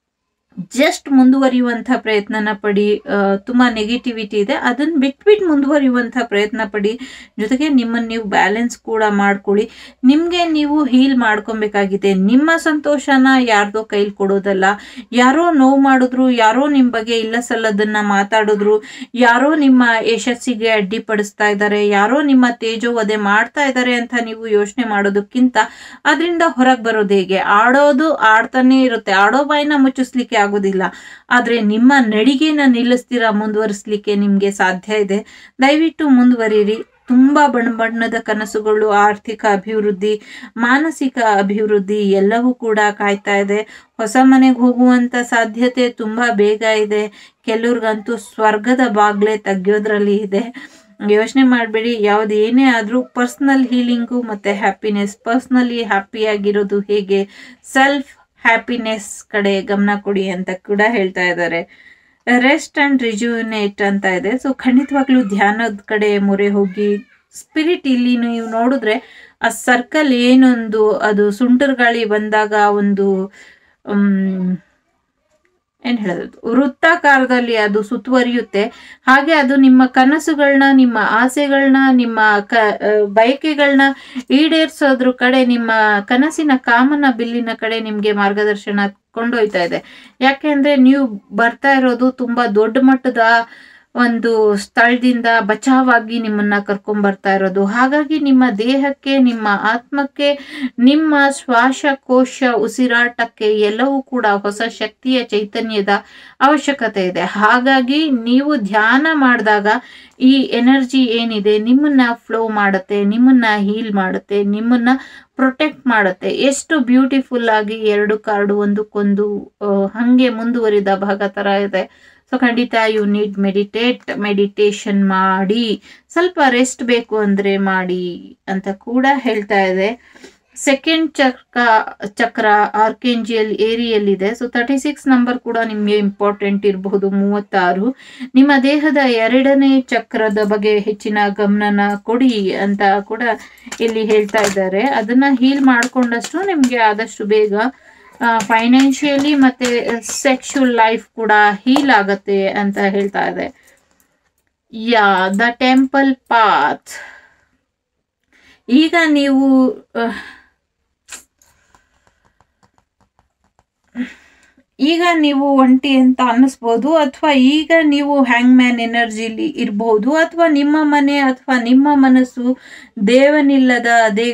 ಜಸ್ಟ್ ಮುಂದುವರಿಯುವಂತ ಪ್ರಯತ್ನನ ಪಡಿ. ತುಂಬಾ ನೆಗೆಟಿವಿಟಿ ಇದೆ, ಅದನ್ನ ಬಿಟ್ಬಿಟ್ಟು ಮುಂದುವರಿಯುವಂತ ಪ್ರಯತ್ನ ಪಡಿ. ಜೊತೆಗೆ ನಿಮ್ಮನ್ನ ನೀವು ಬ್ಯಾಲೆನ್ಸ್ ಕೂಡ ಮಾಡ್ಕೊಳ್ಳಿ. ನಿಮ್ಗೆ ನೀವು ಹೀಲ್ ಮಾಡ್ಕೊಬೇಕಾಗಿದೆ. ನಿಮ್ಮ ಸಂತೋಷನ ಯಾರ್ದೋ ಕೈಲಿ ಕೊಡೋದಲ್ಲ. ಯಾರೋ ನೋವು ಮಾಡಿದ್ರು, ಯಾರೋ ನಿಮ್ ಬಗ್ಗೆ ಇಲ್ಲ ಸಲ್ಲದನ್ನ ಮಾತಾಡಿದ್ರು, ಯಾರೋ ನಿಮ್ಮ ಯಶಸ್ಸಿಗೆ ಅಡ್ಡಿಪಡಿಸ್ತಾ ಇದ್ದಾರೆ, ಯಾರೋ ನಿಮ್ಮ ತೇಜೋವಧೆ ಮಾಡ್ತಾ ಇದ್ದಾರೆ ಅಂತ ನೀವು ಯೋಚನೆ ಮಾಡೋದಕ್ಕಿಂತ ಅದರಿಂದ ಹೊರಗೆ ಬರೋದು ಹೇಗೆ? ಆಡೋದು ಆಡ್ತಾನೆ ಇರುತ್ತೆ. ಆಡೋ ಬಾಯಿನ ಮುಚ್ಚಿಸ್ಲಿಕ್ಕೆ ಆಗೋದಿಲ್ಲ, ಆದ್ರೆ ನಿಮ್ಮ ನಡಿಗೆನ ನಿಲ್ಲಿಸ್ತೀರಾ ಮುಂದುವರಿಸ್ಲಿಕ್ಕೆ ನಿಮ್ಗೆ ಸಾಧ್ಯ ಇದೆ. ದಯವಿಟ್ಟು ಮುಂದುವರಿರಿ. ತುಂಬಾ ಬಣ್ಣದ ಕನಸುಗಳು, ಆರ್ಥಿಕ ಅಭಿವೃದ್ಧಿ, ಮಾನಸಿಕ ಅಭಿವೃದ್ಧಿ ಎಲ್ಲವೂ ಕೂಡ ಕಾಯ್ತಾ ಇದೆ. ಹೊಸ ಮನೆಗೆ ಹೋಗುವಂತ ಸಾಧ್ಯತೆ ತುಂಬಾ ಬೇಗ ಇದೆ. ಕೆಲವ್ರಿಗಂತೂ ಸ್ವರ್ಗದ ಬಾಗ್ಲೆ ತೆಗಿಯೋದ್ರಲ್ಲಿ ಇದೆ. ಯೋಚನೆ ಮಾಡಬೇಡಿ, ಯಾವ್ದು ಏನೇ ಆದ್ರೂ ಪರ್ಸನಲ್ ಹೀಲಿಂಗು ಮತ್ತೆ ಹ್ಯಾಪಿನೆಸ್, ಪರ್ಸನಲಿ ಹ್ಯಾಪಿ ಆಗಿರೋದು ಹೇಗೆ, ಸೆಲ್ಫ್ ಹ್ಯಾಪಿನೆಸ್ ಕಡೆ ಗಮನ ಕೊಡಿ ಅಂತ ಕೂಡ ಹೇಳ್ತಾ ಇದ್ದಾರೆ. ರೆಸ್ಟ್ ಅಂಡ್ ರಿಜುವಿನೇಟ್ ಅಂತ ಇದೆ. ಸೊ ಖಂಡಿತವಾಗ್ಲೂ ಧ್ಯಾನದ ಕಡೆ ಮೊರೆ ಹೋಗಿ. ಸ್ಪಿರಿಟ್ ಇಲ್ಲಿ ನೀವು ನೋಡಿದ್ರೆ ಆ ಸರ್ಕಲ್ ಏನೊಂದು ಅದು ಸುಂಟರ್ ಗಾಳಿ ಬಂದಾಗ ಒಂದು ಏನ್ ಹೇಳೋದು ವೃತ್ತಾಕಾರದಲ್ಲಿ ಅದು ಸುತ್ತುವರಿಯುತ್ತೆ. ಹಾಗೆ ಅದು ನಿಮ್ಮ ಕನಸುಗಳನ್ನ, ನಿಮ್ಮ ಆಸೆಗಳನ್ನ, ನಿಮ್ಮ ಬಯಕೆಗಳನ್ನ ಈಡೇರಿಸೋದ್ರ ಕಡೆ, ನಿಮ್ಮ ಕನಸಿನ ಕಾಮನ ಬಿಲ್ಲಿನ ಕಡೆ ನಿಮ್ಗೆ ಮಾರ್ಗದರ್ಶನ ಕೊಂಡೊಯ್ತಾ ಇದೆ. ಯಾಕೆಂದ್ರೆ ನೀವು ಬರ್ತಾ ಇರೋದು ತುಂಬಾ ದೊಡ್ಡ ಮಟ್ಟದ ಒಂದು ಸ್ಥಳದಿಂದ ಬಚಾವಾಗಿ ನಿಮ್ಮನ್ನ ಕರ್ಕೊಂಡ್ ಬರ್ತಾ ಇರೋದು. ಹಾಗಾಗಿ ನಿಮ್ಮ ದೇಹಕ್ಕೆ, ನಿಮ್ಮ ಆತ್ಮಕ್ಕೆ, ನಿಮ್ಮ ಶ್ವಾಸಕೋಶ, ಉಸಿರಾಟಕ್ಕೆ ಎಲ್ಲವೂ ಕೂಡ ಹೊಸ ಶಕ್ತಿಯ, ಚೈತನ್ಯದ ಅವಶ್ಯಕತೆ ಇದೆ. ಹಾಗಾಗಿ ನೀವು ಧ್ಯಾನ ಮಾಡಿದಾಗ ಈ ಎನರ್ಜಿ ಏನಿದೆ ನಿಮ್ಮನ್ನ ಫ್ಲೋ ಮಾಡುತ್ತೆ, ನಿಮ್ಮನ್ನ ಹೀಲ್ ಮಾಡುತ್ತೆ, ನಿಮ್ಮನ್ನ ಪ್ರೊಟೆಕ್ಟ್ ಮಾಡುತ್ತೆ. ಎಷ್ಟು ಬ್ಯೂಟಿಫುಲ್ ಆಗಿ ಎರಡು ಕಾರ್ಡು ಒಂದಕ್ಕೊಂದು ಹಂಗೆ ಮುಂದುವರಿದ ಭಾಗ ತರ ಇದೆ. ಸೊ ಖಂಡಿತ ಯು ನೀಡ್ ಮೆಡಿಟೇಷನ್ ಮಾಡಿ, ಸ್ವಲ್ಪ ರೆಸ್ಟ್ ಬೇಕು ಅಂದ್ರೆ ಮಾಡಿ ಅಂತ ಕೂಡ ಹೇಳ್ತಾ ಇದೆ. ಸೆಕೆಂಡ್ ಚಕ್ರ ಆರ್ಕೆಂಜಿಯಲ್ ಏರಿಯಲ್ಲಿದೆ. ಸೊ 36 ನಂಬರ್ ಕೂಡ ನಿಮ್ಗೆ ಇಂಪಾರ್ಟೆಂಟ್ ಇರಬಹುದು. 36 ನಿಮ್ಮ ದೇಹದ 2ನೇ ಚಕ್ರದ ಬಗ್ಗೆ ಹೆಚ್ಚಿನ ಗಮನನ ಕೊಡಿ ಅಂತ ಕೂಡ ಇಲ್ಲಿ ಹೇಳ್ತಾ ಇದ್ದಾರೆ. ಅದನ್ನ ಹೀಲ್ ಮಾಡ್ಕೊಂಡಷ್ಟು ನಿಮ್ಗೆ ಆದಷ್ಟು ಬೇಗ ಫೈನಾನ್ಷಿಯಲಿ ಮತ್ತೆ ಸೆಕ್ಷುವಲ್ ಲೈಫ್ ಕೂಡ ಹೀಲ್ ಆಗತ್ತೆ ಅಂತ ಹೇಳ್ತಾ ಇದೆ. The temple path. ಈಗ ನೀವು ಒಂಟಿ ಅಂತ ಅನ್ನಿಸ್ಬೋದು, ಅಥವಾ ಈಗ ನೀವು ಹ್ಯಾಂಗ್ ಮ್ಯಾನ್ ಎನರ್ಜಿಲಿ ಇರಬಹುದು, ಅಥವಾ ನಿಮ್ಮ ಮನೆ ಅಥವಾ ನಿಮ್ಮ ಮನಸ್ಸು ದೇವರಿಲ್ಲದ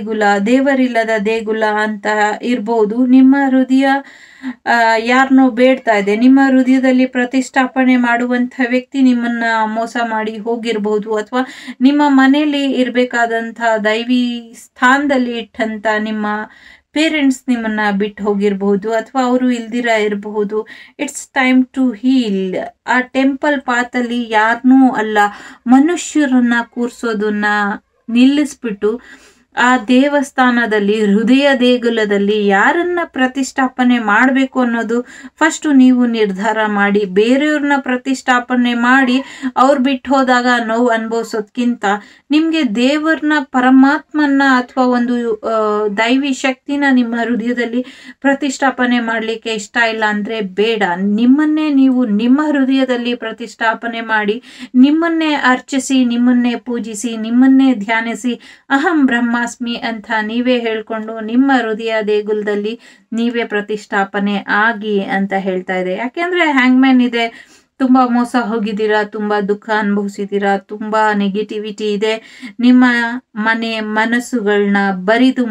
ದೇಗುಲ ಅಂತ ಇರಬಹುದು. ನಿಮ್ಮ ಹೃದಯ ಯಾರನ್ನೋ ಬೇಡ್ತಾ ಇದೆ. ನಿಮ್ಮ ಹೃದಯದಲ್ಲಿ ಪ್ರತಿಷ್ಠಾಪನೆ ಮಾಡುವಂತ ವ್ಯಕ್ತಿ ನಿಮ್ಮನ್ನ ಮೋಸ ಮಾಡಿ ಹೋಗಿರ್ಬಹುದು, ಅಥವಾ ನಿಮ್ಮ ಮನೆಯಲ್ಲಿ ಇರ್ಬೇಕಾದಂತ ದೈವಿ ಸ್ಥಾನದಲ್ಲಿ ಇಟ್ಟಂತ ನಿಮ್ಮ ಪೇರೆಂಟ್ಸ್ ನಿಮ್ಮನ್ನ ಬಿಟ್ಟು ಹೋಗಿರ್ಬಹುದು, ಅಥವಾ ಅವರು ಇಲ್ದಿರ ಇರಬಹುದು. It's time to heal. ಆ ಟೆಂಪಲ್ ಪಾತಲ್ಲಿ ಯಾರನ್ನೂ ಅಲ್ಲ, ಮನುಷ್ಯರನ್ನ ಕೂರ್ಸೋದನ್ನ ನಿಲ್ಲಿಸ್ಬಿಟ್ಟು ಆ ದೇವಸ್ಥಾನದಲ್ಲಿ, ಹೃದಯ ದೇಗುಲದಲ್ಲಿ ಯಾರನ್ನ ಪ್ರತಿಷ್ಠಾಪನೆ ಮಾಡಬೇಕು ಅನ್ನೋದು ಫಸ್ಟ್ ನೀವು ನಿರ್ಧಾರ ಮಾಡಿ. ಬೇರೆಯವ್ರನ್ನ ಪ್ರತಿಷ್ಠಾಪನೆ ಮಾಡಿ ಅವ್ರು ಬಿಟ್ಟು ಹೋದಾಗ ನೋವು ಅನುಭವಿಸೋದ್ಕಿಂತ ನಿಮ್ಗೆ ದೇವರನ್ನ, ಪರಮಾತ್ಮನ್ನ ಅಥವಾ ಒಂದು ದೈವಿ ಶಕ್ತಿನ ನಿಮ್ಮ ಹೃದಯದಲ್ಲಿ ಪ್ರತಿಷ್ಠಾಪನೆ ಮಾಡ್ಲಿಕ್ಕೆ ಇಷ್ಟ ಇಲ್ಲ ಅಂದ್ರೆ ಬೇಡ. ನಿಮ್ಮನ್ನೇ ನೀವು ನಿಮ್ಮ ಹೃದಯದಲ್ಲಿ ಪ್ರತಿಷ್ಠಾಪನೆ ಮಾಡಿ, ನಿಮ್ಮನ್ನೇ ಅರ್ಚಿಸಿ, ನಿಮ್ಮನ್ನೇ ಪೂಜಿಸಿ, ನಿಮ್ಮನ್ನೇ ಧ್ಯಾನಿಸಿ, ಅಹಂ ಬ್ರಹ್ಮಾಸ್ಮಿ ಅಂತ ನೀವೇ ಹೇಳ್ಕೊಂಡು ನಿಮ್ಮ ಹೃದಯ ದೇಗುಲದಲ್ಲಿ ನೀವೇ ಪ್ರತಿಷ್ಠಾಪನೆ ಆಗಿ ಅಂತ ಹೇಳ್ತಾ ಇದೆ. ಯಾಕೆಂದ್ರೆ ಹ್ಯಾಂಗ್ಮ್ಯಾನ್ ಇದೆ, ತುಂಬಾ ಮೋಸ ಹೋಗಿದ್ದೀರಾ, ತುಂಬಾ ದುಃಖ ಅನುಭವಿಸಿದ್ದೀರಾ, ತುಂಬಾ ನೆಗೆಟಿವಿಟಿ ಇದೆ. ನಿಮ್ಮ ಮನಸ್ಸುಗಳನ್ನ ಬರಿದು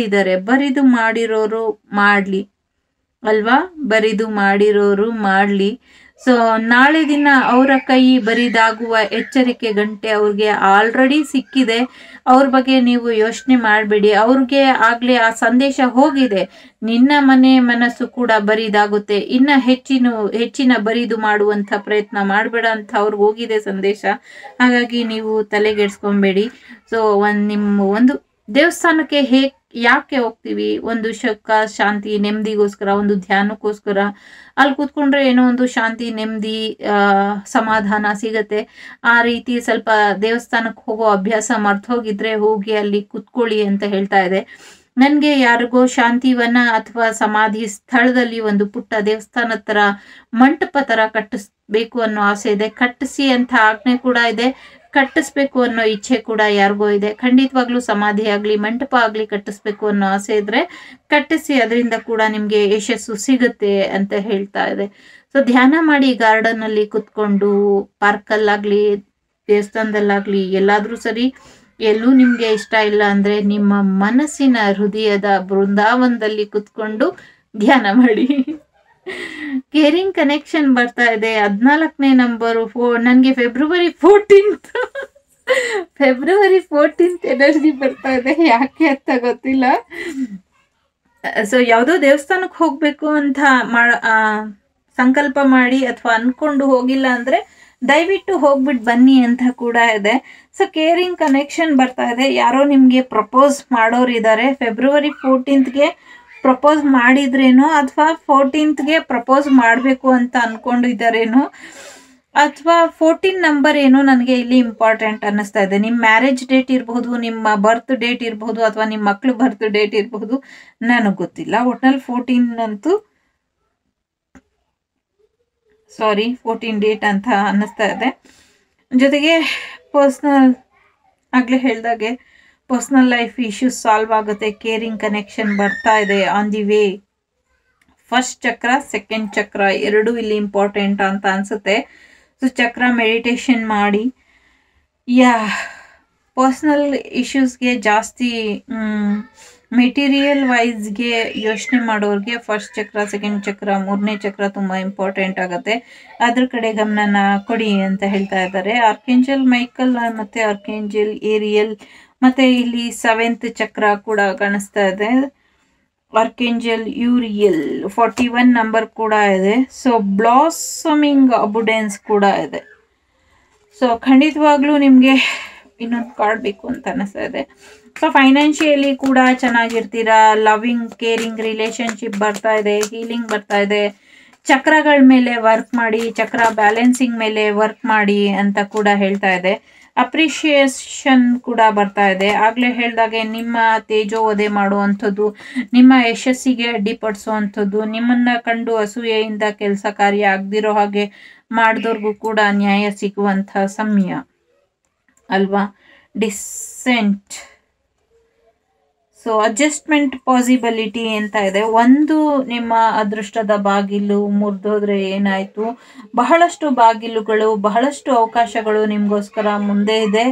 ಮಾಡಿರೋರು ಮಾಡ್ಲಿ ಅಲ್ವಾ, ಬರಿದು ಮಾಡಿರೋರು ಮಾಡ್ಲಿ. ಸೊ ನಾಳೆ ದಿನ ಅವರ ಕೈ ಬರಿದಾಗುವ ಎಚ್ಚರಿಕೆ ಗಂಟೆ ಅವ್ರಿಗೆ ಆಲ್ರೆಡಿ ಸಿಕ್ಕಿದೆ. ಅವ್ರ ಬಗ್ಗೆ ನೀವು ಯೋಚನೆ ಮಾಡಬೇಡಿ. ಅವ್ರಿಗೆ ಆಗ್ಲೇ ಆ ಸಂದೇಶ ಹೋಗಿದೆ, ನಿನ್ನ ಮನಸ್ಸು ಕೂಡ ಬರಿದಾಗುತ್ತೆ, ಇನ್ನ ಹೆಚ್ಚಿನ ಬರಿದು ಮಾಡುವಂತ ಪ್ರಯತ್ನ ಮಾಡಬೇಡ ಅಂತ ಅವ್ರಿಗೆ ಹೋಗಿದೆ ಸಂದೇಶ. ಹಾಗಾಗಿ ನೀವು ತಲೆಗೆಡ್ಸ್ಕೊಬೇಡಿ. ಸೊ ಒಂದು ದೇವಸ್ಥಾನಕ್ಕೆ ಯಾಕೆ ಹೋಗ್ತೀವಿ? ಒಂದು ಸುಖ, ಶಾಂತಿ, ನೆಮ್ಮದಿಗೋಸ್ಕರ, ಒಂದು ಧ್ಯಾನಕ್ಕೋಸ್ಕರ. ಅಲ್ಲಿ ಕೂತ್ಕೊಂಡ್ರೆ ಏನೋ ಒಂದು ಶಾಂತಿ, ನೆಮ್ಮದಿ, ಸಮಾಧಾನ ಸಿಗತ್ತೆ. ಆ ರೀತಿ ಸ್ವಲ್ಪ ದೇವಸ್ಥಾನಕ್ಕೆ ಹೋಗೋ ಅಭ್ಯಾಸ ಮರ್ತು ಹೋಗಿದ್ರೆ ಹೋಗಿ ಅಲ್ಲಿ ಕೂತ್ಕೊಳ್ಳಿ ಅಂತ ಹೇಳ್ತಾ ಇದೆ. ನನ್ಗೆ ಯಾರಿಗೋ ಶಾಂತಿವನ ಅಥವಾ ಸಮಾಧಿ ಸ್ಥಳದಲ್ಲಿ ಒಂದು ಪುಟ್ಟ ದೇವಸ್ಥಾನ ತರ, ಮಂಟಪ ತರ ಕಟ್ಟಿಸ್ಬೇಕು ಅನ್ನೋ ಆಸೆ ಇದೆ. ಕಟ್ಟಿಸಿ ಅಂತ ಆಜ್ಞೆ ಕೂಡ ಇದೆ, ಕಟ್ಟಿಸ್ಬೇಕು ಅನ್ನೋ ಇಚ್ಛೆ ಕೂಡ ಯಾರಿಗೋ ಇದೆ. ಖಂಡಿತವಾಗ್ಲೂ ಸಮಾಧಿ ಆಗ್ಲಿ, ಮಂಟಪ ಆಗ್ಲಿ ಕಟ್ಟಿಸ್ಬೇಕು ಅನ್ನೋ ಆಸೆ ಇದ್ರೆ ಕಟ್ಟಿಸಿ, ಅದರಿಂದ ಕೂಡ ನಿಮ್ಗೆ ಯಶಸ್ಸು ಸಿಗುತ್ತೆ ಅಂತ ಹೇಳ್ತಾ ಇದೆ. ಸೊ ಧ್ಯಾನ ಮಾಡಿ, ಗಾರ್ಡನ್ ಅಲ್ಲಿ ಕುತ್ಕೊಂಡು, ಪಾರ್ಕಲ್ಲಾಗ್ಲಿ, ದೇವಸ್ಥಾನದಲ್ಲಾಗ್ಲಿ, ಎಲ್ಲಾದ್ರೂ ಸರಿ. ಎಲ್ಲೂ ನಿಮ್ಗೆ ಇಷ್ಟ ಇಲ್ಲ ಅಂದ್ರೆ ನಿಮ್ಮ ಮನಸ್ಸಿನ ಹೃದಯದ ಬೃಂದಾವನದಲ್ಲಿ ಕುತ್ಕೊಂಡು ಧ್ಯಾನ ಮಾಡಿ. ಕೇರಿಂಗ್ ಕನೆಕ್ಷನ್ ಬರ್ತಾ ಇದೆ. 14ನೇ ನಂಬರು ನನ್ಗೆ February 14th February 14th energy ಬರ್ತಾ ಇದೆ, ಯಾಕೆ ಅಂತ ಗೊತ್ತಿಲ್ಲ. ಸೊ ಯಾವುದೋ ದೇವಸ್ಥಾನಕ್ಕೆ ಹೋಗಬೇಕು ಅಂತ ಸಂಕಲ್ಪ ಮಾಡಿ ಅಥವಾ ಅನ್ಕೊಂಡು ಹೋಗಿಲ್ಲ ಅಂದರೆ ದಯವಿಟ್ಟು ಹೋಗ್ಬಿಟ್ಟು ಬನ್ನಿ ಅಂತ ಕೂಡ ಇದೆ. ಸೊ ಕೇರಿಂಗ್ ಕನೆಕ್ಷನ್ ಬರ್ತಾ ಇದೆ. ಯಾರೋ ನಿಮಗೆ ಪ್ರಪೋಸ್ ಮಾಡೋರಿದ್ದಾರೆ. ಫೆಬ್ರವರಿ 14th ಪ್ರಪೋಸ್ ಮಾಡಿದ್ರೇನೋ ಅಥವಾ 14th ಪ್ರಪೋಸ್ ಮಾಡಬೇಕು ಅಂತ ಅನ್ಕೊಂಡಿದ್ದಾರೇನೋ, ಅಥವಾ 14 ನಂಬರ್ ಏನೋ ನನಗೆ ಇಲ್ಲಿ ಇಂಪಾರ್ಟೆಂಟ್ ಅನ್ನಿಸ್ತಾ ಇದೆ. ನಿಮ್ಮ ಮ್ಯಾರೇಜ್ ಡೇಟ್ ಇರಬಹುದು, ನಿಮ್ಮ ಬರ್ತ್ ಡೇಟ್ ಇರಬಹುದು, ಅಥವಾ ನಿಮ್ಮ ಮಕ್ಕಳು ಬರ್ತ್ ಡೇಟ್ ಇರಬಹುದು, ನನಗೆ ಗೊತ್ತಿಲ್ಲ. ಒಟ್ನಲ್ಲಿ 14 ಅಂತೂ 14 ಡೇಟ್ ಅಂತ ಅನ್ನಿಸ್ತಾ ಇದೆ. ಜೊತೆಗೆ ಆಗಲೇ ಹೇಳ್ದಾಗೆ ಪರ್ಸ್ನಲ್ ಲೈಫ್ ಇಶ್ಯೂಸ್ ಸಾಲ್ವ್ ಆಗುತ್ತೆ. ಕೇರಿಂಗ್ ಕನೆಕ್ಷನ್ ಬರ್ತಾ ಇದೆ on the way. First chakra, second chakra ಎರಡೂ ಇಲ್ಲಿ ಇಂಪಾರ್ಟೆಂಟ್ ಅಂತ ಅನ್ಸುತ್ತೆ. ಸೊ ಚಕ್ರ ಮೆಡಿಟೇಷನ್ ಮಾಡಿ. ಪರ್ಸ್ನಲ್ ಇಶ್ಯೂಸ್ಗೆ ಜಾಸ್ತಿ ಮೆಟೀರಿಯಲ್ ವೈಸ್ಗೆ ಯೋಚನೆ ಮಾಡೋರಿಗೆ ಫಸ್ಟ್ ಚಕ್ರ, ಸೆಕೆಂಡ್ ಚಕ್ರ, ಮೂರನೇ ಚಕ್ರ ತುಂಬ ಇಂಪಾರ್ಟೆಂಟ್ ಆಗುತ್ತೆ. ಅದ್ರ ಕಡೆ ಗಮನನ ಕೊಡಿ ಅಂತ ಹೇಳ್ತಾ ಇದ್ದಾರೆ. ಆರ್ಕೇಂಜಲ್ ಮೈಕಲ್ ಮತ್ತು ಆರ್ಕೇಂಜಲ್ ಏರಿಯಲ್, ಮತ್ತು ಇಲ್ಲಿ 7th ಚಕ್ರ ಕೂಡ ಕಾಣಿಸ್ತಾ ಇದೆ. ಆರ್ಕೇಂಜಲ್ ಯೂರಿಯಲ್ 41 ನಂಬರ್ ಕೂಡ ಇದೆ. ಸೊ ಬ್ಲಾಸಮಿಂಗ್ ಅಬುಡೆನ್ಸ್ ಕೂಡ ಇದೆ. ಸೊ ಖಂಡಿತವಾಗ್ಲೂ ನಿಮಗೆ ಇನ್ನೊಂದು ಕಾರ್ಡ್ ಬೇಕು ಅಂತ ಅನಿಸ್ತಾ ಇದೆ. ಸೊ ಫೈನಾನ್ಷಿಯಲಿ ಕೂಡ ಚೆನ್ನಾಗಿರ್ತೀರಾ. ಲವಿಂಗ್, ಕೇರಿಂಗ್ ರಿಲೇಶನ್ಶಿಪ್ ಬರ್ತಾ ಇದೆ. ಹೀಲಿಂಗ್ ಬರ್ತಾ ಇದೆ. ಚಕ್ರಗಳ ಮೇಲೆ ವರ್ಕ್ ಮಾಡಿ, ಚಕ್ರ ಬ್ಯಾಲೆನ್ಸಿಂಗ್ ಮೇಲೆ ವರ್ಕ್ ಮಾಡಿ ಅಂತ ಕೂಡ ಹೇಳ್ತಾ ಇದೆ. ಅಪ್ರಿಷಿಯೇಷನ್ ಕೂಡ ಬರ್ತಾ ಇದೆ. ಆಗಲೇ ಹೇಳ್ದಾಗೆ ನಿಮ್ಮ ತೇಜೋವಧೆ ಮಾಡುವಂಥದ್ದು, ನಿಮ್ಮ ಯಶಸ್ಸಿಗೆ ಅಡ್ಡಿಪಡಿಸುವಂಥದ್ದು, ನಿಮ್ಮನ್ನ ಕಂಡು ಅಸೂಯೆಯಿಂದ ಕೆಲಸ ಕಾರ್ಯ ಆಗದಿರೋ ಹಾಗೆ ಮಾಡಿದವ್ರಿಗೂ ಕೂಡ ನ್ಯಾಯ ಸಿಗುವಂಥ ಸಮಯ ಅಲ್ವಾ. ಡಿಸೆಂಟ್. ಸೊ ಅಡ್ಜಸ್ಟ್ಮೆಂಟ್ ಪಾಸಿಬಿಲಿಟಿ ಅಂತ ಇದೆ. ಒಂದು, ನಿಮ್ಮ ಅದೃಷ್ಟದ ಬಾಗಿಲು ಮುರಿದೋದ್ರೆ ಏನಾಯ್ತು, ಬಹಳಷ್ಟು ಬಾಗಿಲುಗಳು, ಬಹಳಷ್ಟು ಅವಕಾಶಗಳು ನಿಮಗೋಸ್ಕರ ಮುಂದೆ ಇದೆ.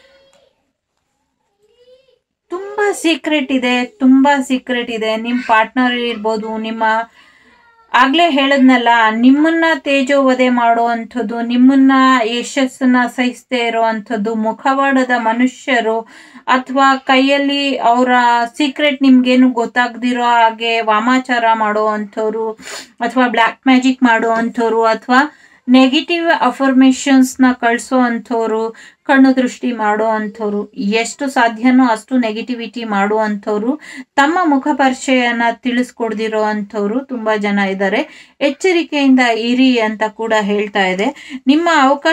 ತುಂಬಾ ಸೀಕ್ರೆಟ್ ಇದೆ. ನಿಮ್ಮ ಪಾರ್ಟ್ನರ್ ಇರ್ಬೋದು, ನಿಮ್ಮ ಆಗ್ಲೇ ಹೇಳದ್ನಲ್ಲ, ನಿಮ್ಮನ್ನ ತೇಜೋವಧೆ ಮಾಡುವಂಥದ್ದು, ನಿಮ್ಮನ್ನ ಯಶಸ್ಸನ್ನ ಸಹಿಸದೇ ಇರುವಂಥದ್ದು, ಮುಖವಾಡದ ಮನುಷ್ಯರು, ಅಥವಾ ಕೈಯಲ್ಲಿ ಅವರ ಸೀಕ್ರೆಟ್ ನಿಮ್ಗೇನು ಗೊತ್ತಾಗ್ದಿರೋ ಹಾಗೆ ವಾಮಾಚಾರ ಮಾಡುವಂಥವ್ರು, ಅಥವಾ ಬ್ಲ್ಯಾಕ್ ಮ್ಯಾಜಿಕ್ ಮಾಡುವಂಥವ್ರು, ಅಥವಾ ನೆಗೆಟಿವ್ ಅಫರ್ಮೇಷನ್ಸ್ನ ಕಳಿಸೋ ಅಂಥವ್ರು, ಕಣ್ಣು ದೃಷ್ಟಿ ಮಾಡುವಂಥವ್ರು, ಎಷ್ಟು ಸಾಧ್ಯನೋ ಅಷ್ಟು ನೆಗೆಟಿವಿಟಿ ಮಾಡುವಂಥವ್ರು, ತಮ್ಮ ಮುಖ ಪರಿಚಯನ ತಿಳಿಸ್ಕೊಡ್ದಿರೋ ಅಂಥವ್ರು ತುಂಬ ಜನ ಇದ್ದಾರೆ. ಎಚ್ಚರಿಕೆಯಿಂದ ಇರಿ ಅಂತ ಕೂಡ ಹೇಳ್ತಾ ಇದೆ. ನಿಮ್ಮ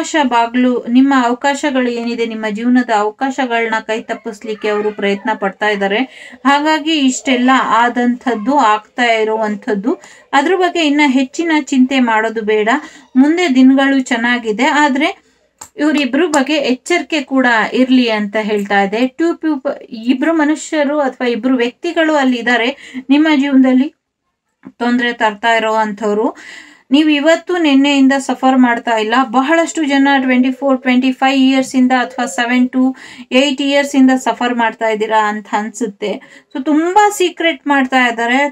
ಅವಕಾಶಗಳು ಏನಿದೆ, ನಿಮ್ಮ ಜೀವನದ ಅವಕಾಶಗಳನ್ನ ಕೈ ತಪ್ಪಿಸ್ಲಿಕ್ಕೆ ಅವರು ಪ್ರಯತ್ನ ಪಡ್ತಾ ಇದ್ದಾರೆ. ಹಾಗಾಗಿ ಇಷ್ಟೆಲ್ಲ ಆದಂಥದ್ದು, ಆಗ್ತಾ ಇರುವಂಥದ್ದು, ಅದ್ರ ಬಗ್ಗೆ ಇನ್ನ ಹೆಚ್ಚಿನ ಚಿಂತೆ ಮಾಡೋದು ಬೇಡ. ಮುಂದೆ ದಿನಗಳು ಚೆನ್ನಾಗಿದೆ, ಆದ್ರೆ ಇವರಿಬ್ರು ಬಗ್ಗೆ ಎಚ್ಚರಿಕೆ ಕೂಡ ಇರ್ಲಿ ಅಂತ ಹೇಳ್ತಾ ಇದೆ. ಇಬ್ರು ಮನುಷ್ಯರು ಅಥವಾ ಇಬ್ರು ವ್ಯಕ್ತಿಗಳು ಅಲ್ಲಿ ಇದ್ದಾರೆ ನಿಮ್ಮ ಜೀವನದಲ್ಲಿ ತೊಂದರೆ ತರ್ತಾ ಇರೋ ಅಂಥವ್ರು. ನೀವು ಇವತ್ತು ನಿನ್ನೆಯಿಂದ ಸಫರ್ ಮಾಡ್ತಾ ಇಲ್ಲ. ಬಹಳಷ್ಟು ಜನ 24-25 ಇಯರ್ಸ್ ಇಂದ ಅಥವಾ 7 to 8 ಇಯರ್ಸ್ ಇಂದ ಸಫರ್ ಮಾಡ್ತಾ ಇದ್ದೀರಾ ಅಂತ ಅನ್ಸುತ್ತೆ. ಸೊ ತುಂಬಾ ಸೀಕ್ರೆಟ್ ಮಾಡ್ತಾ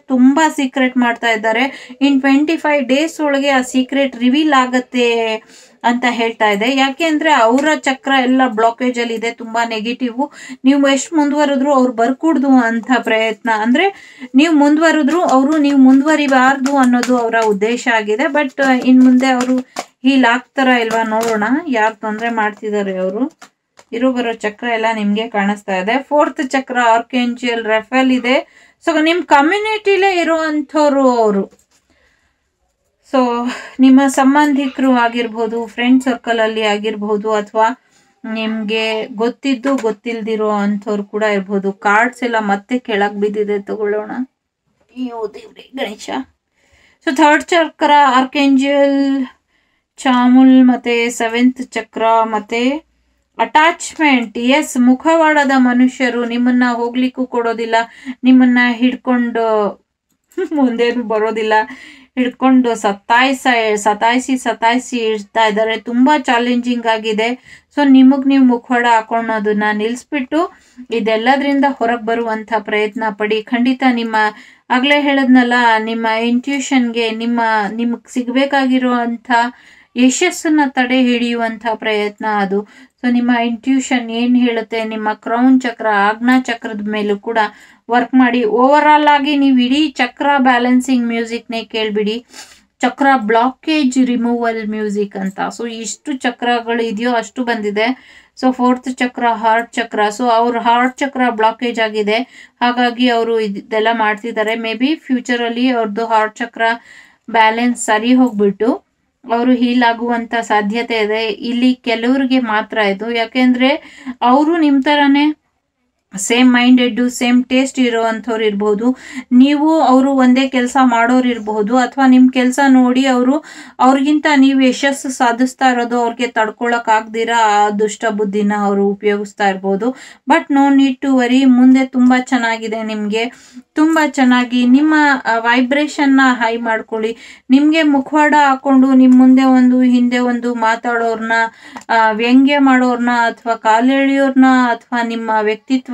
ಇದ್ದಾರೆ. ಇನ್ 25 ಡೇಸ್ ಒಳಗೆ ಆ ಸೀಕ್ರೆಟ್ ರಿವೀಲ್ ಆಗತ್ತೆ ಅಂತ ಹೇಳ್ತಾ ಇದೆ. ಯಾಕೆ ಅಂದ್ರೆ ಅವರ ಚಕ್ರ ಎಲ್ಲ ಬ್ಲಾಕೇಜ್ ಅಲ್ಲಿ ಇದೆ, ತುಂಬಾ ನೆಗೆಟಿವ್. ನೀವು ಎಷ್ಟು ಮುಂದುವರೆದ್ರು ಅವ್ರು ಬರ್ಕೂಡ್ದು ಅಂತ ಪ್ರಯತ್ನ, ಅಂದ್ರೆ ನೀವು ಮುಂದುವರೆದ್ರು ನೀವು ಮುಂದುವರಿಬಾರ್ದು ಅನ್ನೋದು ಅವರ ಉದ್ದೇಶ ಆಗಿದೆ. ಬಟ್ ಇನ್ ಮುಂದೆ ಅವರು ಹೀಲ್ ಆಗ್ತಾರ ಇಲ್ವಾ ನೋಡೋಣ. ಯಾರು ತೊಂದರೆ ಮಾಡ್ತಿದ್ದಾರೆ ಅವರು. ಬರೋ ಚಕ್ರ ಎಲ್ಲ ನಿಮ್ಗೆ ಕಾಣಿಸ್ತಾ ಇದೆ. 4th ಚಕ್ರ ಆರ್ಕೇಂಜಲ್ ರೆಫೆಲ್ ಇದೆ. ಸೊ ನಿಮ್ ಕಮ್ಯುನಿಟಿಲೇ ಇರುವಂಥವ್ರು ಅವರು. ಸೊ ನಿಮ್ಮ ಸಂಬಂಧಿಕರು ಆಗಿರ್ಬೋದು, ಫ್ರೆಂಡ್ ಸರ್ಕಲ್ ಅಲ್ಲಿ ಆಗಿರ್ಬೋದು, ಅಥವಾ ನಿಮ್ಗೆ ಗೊತ್ತಿಲ್ದಿರೋ ಅಂಥವ್ರು ಕೂಡ ಇರ್ಬೋದು. ಕಾರ್ಡ್ಸ್ ಎಲ್ಲ ಮತ್ತೆ ಕೆಳಗ್ ಬಿದ್ದಿದೆ, ತಗೊಳ್ಳೋಣ. ಅಯ್ಯೋ ದೇವ್ರೆ ಗಣೇಶ. ಸೊ 3rd ಚಕ್ರ ಆರ್ಕೇಂಜಲ್ ಚಾಮುಲ್, ಮತ್ತೆ 7th ಚಕ್ರ, ಮತ್ತೆ ಅಟ್ಯಾಚ್ಮೆಂಟ್. ಎಸ್, ಮುಖವಾಡದ ಮನುಷ್ಯರು ನಿಮ್ಮನ್ನ ಹೋಗ್ಲಿಕ್ಕೂ ಕೊಡೋದಿಲ್ಲ, ನಿಮ್ಮನ್ನ ಹಿಡ್ಕೊಂಡು ಮುಂದೇನು ಬರೋದಿಲ್ಲ, ಹಿಡ್ಕೊಂಡು ಸತಾಯಿಸಿ ಇಡ್ತಾ ಇದ್ದಾರೆ. ತುಂಬಾ ಚಾಲೆಂಜಿಂಗ್ ಆಗಿದೆ. ಸೊ ನೀವು ಮುಖವಾಡ ಹಾಕೊಳ್ಳೋದನ್ನ ನಿಲ್ಲಿಸ್ಬಿಟ್ಟು ಇದೆಲ್ಲದ್ರಿಂದ ಹೊರಗೆ ಬರುವಂತ ಪ್ರಯತ್ನ ಪಡಿ. ಖಂಡಿತ ಆಗ್ಲೇ ಹೇಳದ್ನಲ್ಲ, ನಿಮ್ಮ ಇಂಟ್ಯೂಷನ್ಗೆ, ನಿಮ್ಗೆ ಸಿಗ್ಬೇಕಾಗಿರುವಂತ ಯಶಸ್ಸನ್ನ ತಡೆ ಹಿಡಿಯುವಂತ ಪ್ರಯತ್ನ ಅದು. ಸೊ ನಿಮ್ಮ ಇಂಟ್ಯೂಷನ್ ಏನು ಹೇಳುತ್ತೆ, ನಿಮ್ಮ ಕ್ರೌನ್ ಚಕ್ರ, ಆಜ್ಞಾ ಚಕ್ರದ ಮೇಲೂ ಕೂಡ ವರ್ಕ್ ಮಾಡಿ. ಓವರ್ ಆಲ್ ಆಗಿ ನೀವು ಇಡೀ ಚಕ್ರ ಬ್ಯಾಲೆನ್ಸಿಂಗ್ ಮ್ಯೂಸಿಕ್ನೇ ಕೇಳಿಬಿಡಿ. ಚಕ್ರ ಬ್ಲಾಕೇಜ್ ರಿಮೂವಲ್ ಮ್ಯೂಸಿಕ್ ಅಂತ. ಸೊ ಎಷ್ಟು ಚಕ್ರಗಳು ಇದೆಯೋ ಅಷ್ಟು ಬಂದಿದೆ. ಸೊ 4th ಚಕ್ರ ಹಾರ್ಟ್ ಚಕ್ರ. ಸೊ ಅವ್ರ ಹಾರ್ಟ್ ಚಕ್ರ ಬ್ಲಾಕೇಜ್ ಆಗಿದೆ, ಹಾಗಾಗಿ ಅವರು ಇದೆಲ್ಲ ಮಾಡ್ತಿದ್ದಾರೆ. ಮೇ ಬಿ ಫ್ಯೂಚರಲ್ಲಿ ಅವ್ರದ್ದು ಹಾರ್ಟ್ ಚಕ್ರ ಬ್ಯಾಲೆನ್ಸ್ ಸರಿ ಹೋಗ್ಬಿಟ್ಟು ಅವರು ಹೀಲ್ ಆಗುವಂತ ಸಾಧ್ಯತೆ ಇದೆ. ಇಲ್ಲಿ ಕೆಲವರಿಗೆ ಮಾತ್ರ ಇದು, ಯಾಕೆಂದ್ರೆ ಅವರು ನಿಮ್ಮ ಥರನೇ ಸೇಮ್ ಮೈಂಡೆಡ್, ಸೇಮ್ ಟೇಸ್ಟ್ ಇರೋವಂಥವ್ರು ಇರ್ಬೋದು. ನೀವು ಅವರು ಒಂದೇ ಕೆಲಸ ಮಾಡೋರು ಇರಬಹುದು, ಅಥವಾ ನಿಮ್ಮ ಕೆಲಸ ನೋಡಿ ಅವ್ರಿಗಿಂತ ನೀವು ಯಶಸ್ಸು ಸಾಧಿಸ್ತಾ ಇರೋದು ಅವ್ರಿಗೆ ತಡ್ಕೊಳಕ್ ಆಗ್ದಿರಾ ಆ ದುಷ್ಟ ಬುದ್ಧಿನ ಅವರು ಉಪಯೋಗಿಸ್ತಾ ಇರ್ಬೋದು. But no need to worry, ಮುಂದೆ ತುಂಬಾ ಚೆನ್ನಾಗಿದೆ ನಿಮಗೆ. ತುಂಬಾ ಚೆನ್ನಾಗಿ ನಿಮ್ಮ ವೈಬ್ರೇಷನ್ನ ಹೈ ಮಾಡ್ಕೊಳ್ಳಿ. ನಿಮಗೆ ಮುಖವಾಡ ಹಾಕೊಂಡು ನಿಮ್ಮ ಮುಂದೆ ಒಂದು ಹಿಂದೆ ಒಂದು ಮಾತಾಡೋರ್ನ, ವ್ಯಂಗ್ಯ ಮಾಡೋರ್ನ, ಅಥವಾ ಕಾಲೆಳೆಯೋರ್ನ, ಅಥವಾ ನಿಮ್ಮ ವ್ಯಕ್ತಿತ್ವನ